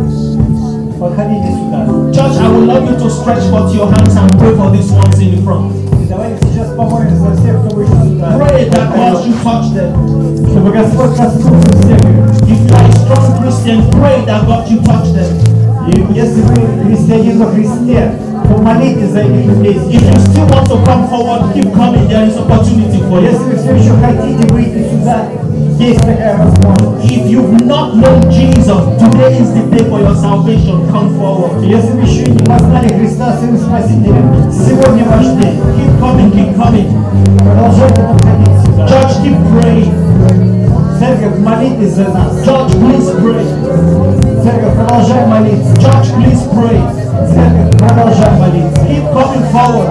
Подходите сюда. Church, I would love you to stretch forth your hands and pray for these ones in the front. И давайте сейчас помолимся за всех, кто вышел сюда. Pray that God should touch them. Чтобы Господь коснулся всех их. If you are a strong Christian, pray that God should touch them. И если вы христианин во Христе, то молитесь за этих людей. If you still want to come forward, keep coming. There is opportunity for you. Если вы все еще хотите выйти сюда, есть такая возможность. If you've not known Jesus, today is the day for your salvation. Come forward. Если вы еще не познали Христа своим Спасителем, сегодня ваш день. Keep coming, keep coming. Продолжайте подходить сюда. Church, keep praying. Церковь, молитесь за нас. Church, please pray. Церковь, продолжай молиться. Church, please pray. Церковь, продолжай молиться. Keep coming forward.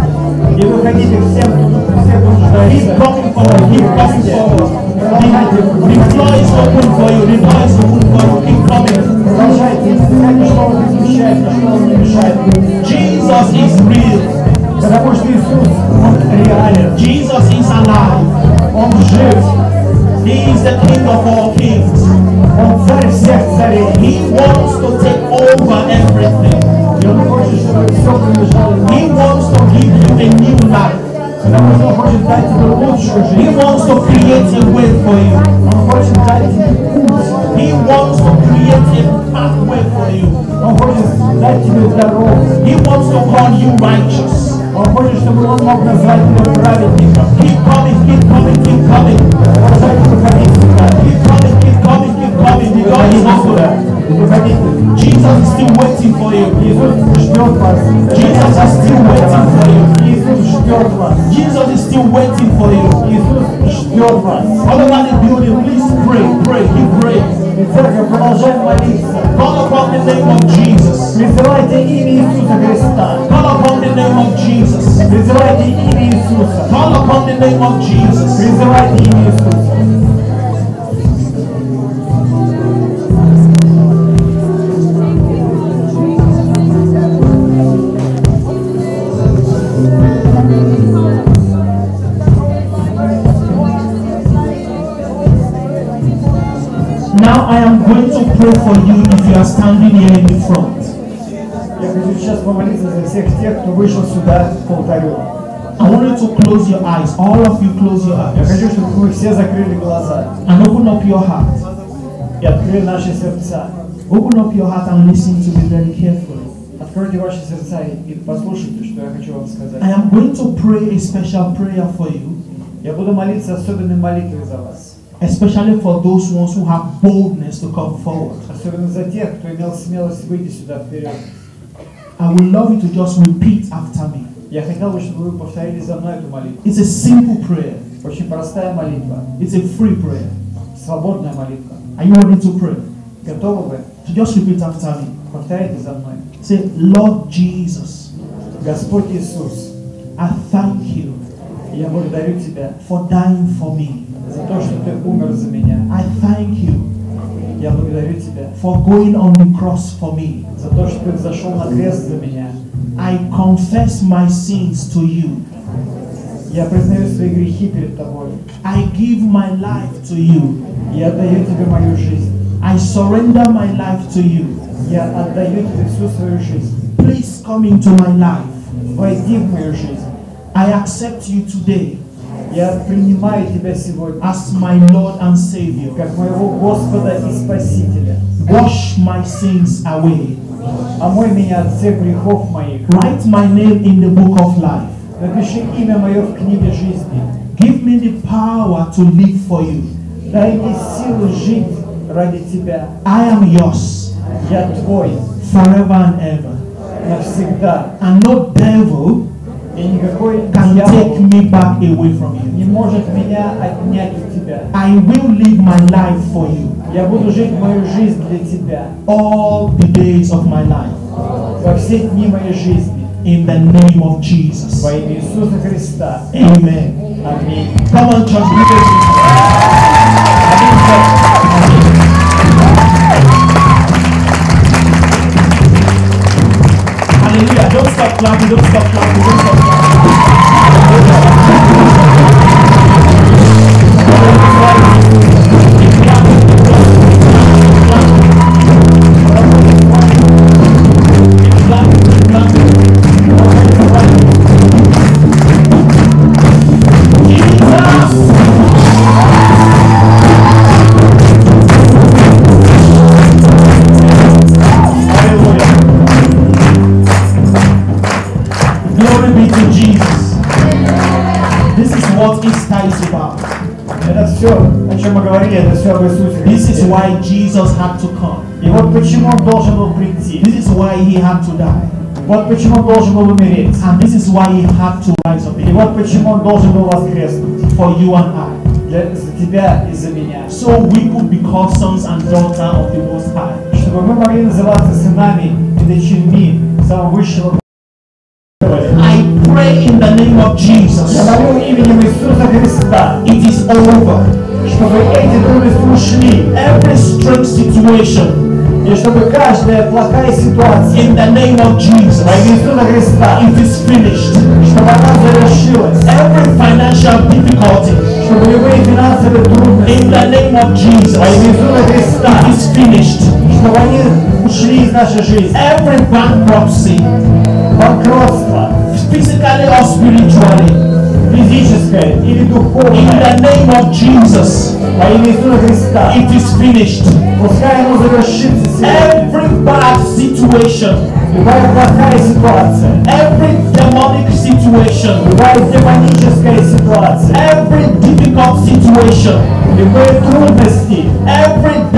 И выходите всем, все нуждаются. Keep coming forward. Keep coming forward. Продолжайте. The floor is open for you. The door is open for you. Keep coming. Продолжайте. Искать, что вас измещает, что вам не мешает. Jesus is real. Потому что Иисус, Он реален. Jesus is alive. Он жив. He is the King of all kings. Он царь всех царей. He wants to take over everything. И Он хочет, чтобы все принадлежало Ему. He wants to give you a new life. Потому что Он хочет дать тебе лучшую He жизнь. wants to create a way for you. Он хочет дать тебе путь. He wants to create a pathway for you. Он хочет дать тебе дорогу. He wants to call you righteous. Он хочет, чтобы Он мог назвать тебя праведником. Keep coming, keep coming, keep coming. Продолжайте выходить сюда. Keep coming, keep coming, keep coming. The door is Выходите сюда. open. Выходите. Jesus is still waiting for you. Иисус ждет вас. Jesus is still waiting for you. Иисус ждет вас. Jesus is still waiting for you. Иисус ждет вас. All over the building, please pray, pray, keep praying. И церковь продолжает молиться. Call upon the name of Jesus. Призывайте имя Иисуса Христа. Call upon the name of Jesus. Призывайте имя Иисуса. Call upon the name of Jesus. Призывайте имя Иисуса. Now I am going to pray for you if you are standing here in the front. Я хочу сейчас помолиться за всех тех, кто вышел сюда к алтарю. I want you to close your eyes. All of you close your Я eyes. хочу, чтобы вы все закрыли глаза And open up your heart. и открыли наши сердца. Open up your heart and listen to me very carefully. Откройте ваши сердца и послушайте, что я хочу вам сказать. I am going to pray a special prayer for you, Я буду молиться особенной молитвой за вас. especially for those ones who have boldness to come forward. Особенно за тех, кто имел смелость выйти сюда вперед. I would love you to just repeat after me. Я хотел бы, чтобы вы повторили за мной эту молитву. It's a simple prayer. Очень простая молитва. It's a free prayer. Свободная молитва. Are you ready to pray? Готовы вы? So just repeat after me. Повторяйте за мной. Say, Lord Jesus, Господь Иисус, I thank you я благодарю Тебя for dying for me. за то, что Ты умер за меня. I thank you Я благодарю Тебя for going on the cross for me. за то, что Ты зашел на крест за меня. I confess my sins to you. Я признаю свои грехи перед Тобой. I give my life to you. Я отдаю Тебе мою жизнь. I surrender my life to you. Я отдаю Тебе всю свою жизнь. Please come into my life. Войди в мою жизнь. I accept you today Я принимаю Тебя сегодня as my Lord and Savior. как моего Господа и Спасителя. Wash my sins away. Омой меня от всех грехов моих. Write my name in the book of life. Напиши имя мое в книге жизни. Give me the power to live for you. Дай мне силу жить ради Тебя. I am yours Я Твой forever and ever. навсегда. And no devil И никакой can дьявол take me back away from you. не может меня отнять у Тебя. I will live my life for you Я буду жить мою жизнь для Тебя all the days of my life. во все дни моей жизни. In the name of Jesus. Во имя Иисуса Христа. Amen. Аминь. Come on, church. Give it Hallelujah. Don't stop clapping. Don't stop clapping. Don't stop Glory be to Jesus. This is what Easter is about. Это все, о чем мы говорили, это все об Иисусе This is Христе. why Jesus had to come. И вот почему Он должен был прийти. This is why he had to die. Вот почему Он должен был умереть. And this is why he had to rise up И again вот почему Он должен был воскреснуть. for you and I. Для, за тебя и за меня. So we could be called sons and daughters of the Most High. Чтобы мы могли называться сынами и дочерьми самого высшего. I pray in the name of Jesus. Я молю именем Иисуса Христа, It is over. чтобы эти трудности ушли. Every strange situation И чтобы каждая плохая ситуация in the name of Jesus, во имя Иисуса Христа, it is finished. чтобы она завершилась. Every financial difficulty Чтобы любые финансовые трудности in the name of Jesus, во имя Иисуса Христа, it is finished. чтобы они ушли из нашей жизни. Every bankruptcy, Банкротство, physically or spiritually, физическое или in духовное, the name of Jesus, во имя Иисуса Христа, it is finished. пускай оно завершится сегодня. Every bad situation, Любая плохая ситуация, every demonic situation, любая демоническая ситуация, every difficult situation, любые трудности, every dark situation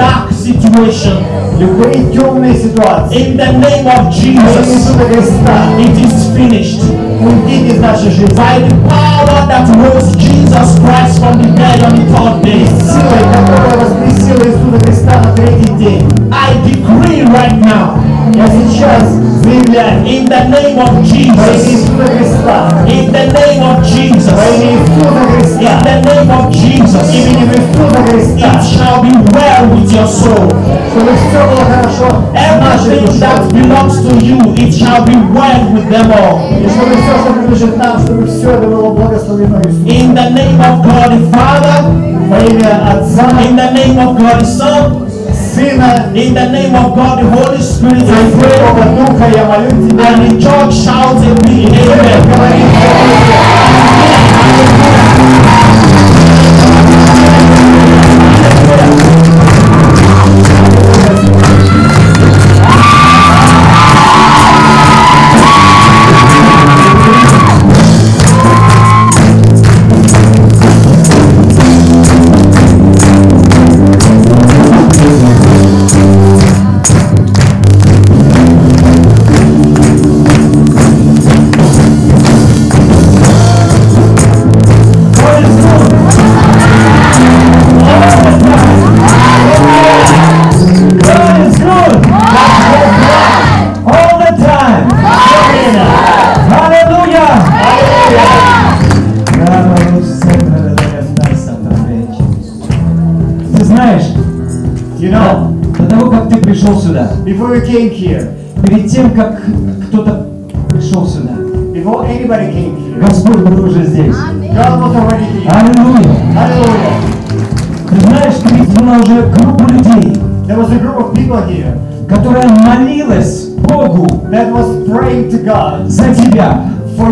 situation. Любые темные ситуации. In the name of Jesus, it is finished. Уйдите из нашей жизни. By the power that rose Jesus Christ from the dead on the third day. Силой, которая воскресила Иисуса Христа на третий день. I decree right now. Я сейчас заявляю. In the name of Jesus. Во имя Иисуса Христа. In the name of Jesus. Во имя Иисуса Христа. In the name of Jesus. Именем Иисуса Христа. It shall be well with your soul. Чтобы все было хорошо. Everything that belongs to you, it shall be well with them all. И чтобы все, что принадлежит нам, чтобы все это было благословено Иисусом. In the name of God the Father. Во имя Отца. In the name of God the Son. Сына. In the name of God the Holy Spirit, I pray. Духа, я молю тебя. And the church shouts a big amen. Before you came here, перед тем, как кто-то пришел сюда, before anybody came here, Господь был уже здесь. God was already here. Аллилуйя! Hallelujah. Ты знаешь, перед была уже группа людей, There was a group of people here которая молилась Богу that was praying to God за тебя. for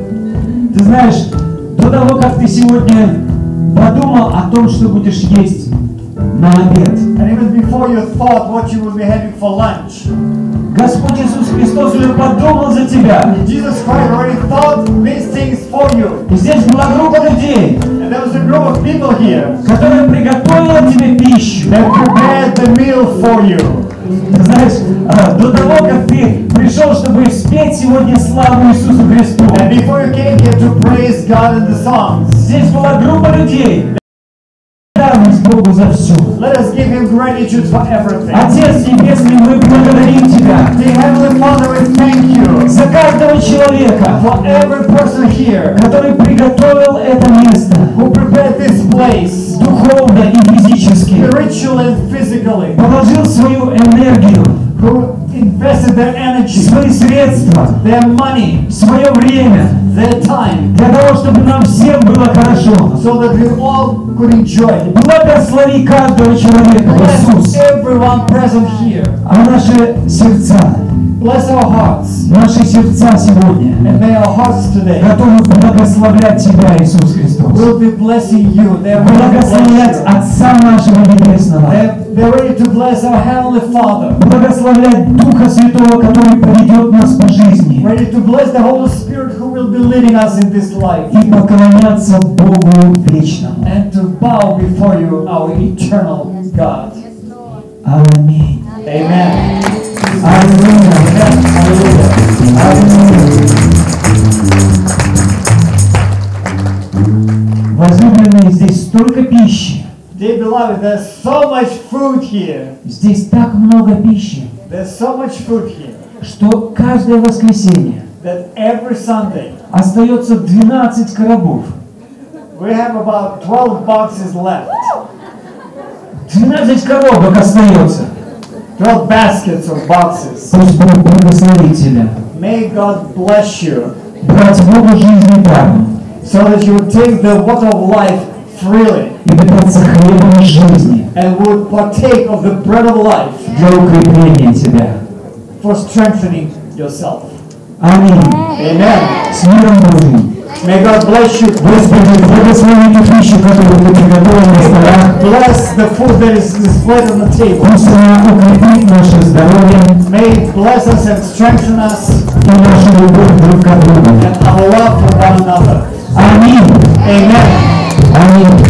you. Ты знаешь, до того, как ты сегодня подумал о том, что будешь есть на обед, And even before you thought what you would be having for lunch, Господь Иисус Христос уже подумал за тебя. Jesus Christ already thought these things for you. И здесь была группа людей, And there was a group of people here которая приготовила тебе пищу. that prepared the meal for you. Ты знаешь, до того, как ты пришел, чтобы спеть сегодня славу Иисусу Христу, And before you came here to praise God in the songs, здесь была группа людей, благодарность Богу за все. let us give Him gratitude for everything. Отец Небесный, мы благодарим Тебя Dear Heavenly Father, we thank you за каждого человека, for every person here который приготовил это место who prepared this place духовно и физически, spiritually and physically, положил свою энергию, who invested their energy, свои средства, their money, свое время their time, для того, чтобы нам всем было хорошо. so that we all could enjoy. Благослови каждого человека, Bless Иисус, everyone present here. а наши сердца, Bless our hearts. наши сердца сегодня And may our hearts today готовы благословлять Тебя, Иисус Христос. will be blessing you. They're ready to Благословлять bless you. Отца нашего Небесного. They're, they're ready to bless our Heavenly Father. Благословлять Духа Святого, который поведет нас по жизни. Ready to bless the Holy Spirit who will be leading us in this life. И поклоняться Богу вечному. And to bow before you, our eternal God. Аминь. Amen. Аллилуйя. Hallelujah. Аллилуйя. Возлюбленные, здесь столько пищи. Dear beloved, there's so much food here. Здесь так много пищи, There's so much food here что каждое воскресенье that every Sunday остается двенадцать коробов. we have about twelve boxes left. двенадцать коробок остается. twelve baskets of boxes. Пусть Бог благословит тебя. May God bless you Брать воду жизни даром so that you would take the water of life freely и питаться хлебом жизни and would partake of the bread of life для укрепления тебя. for strengthening yourself. Аминь. Amen. С миром Божьим. May God bless you. Господи, благослови ту пищу, которую Ты приготовил на столах. Bless the food that is displayed on the table. Пусть она укрепит наше здоровье May it bless us and strengthen us и нашу любовь друг к другу. and our love for one another. Аминь. Amen. Аминь.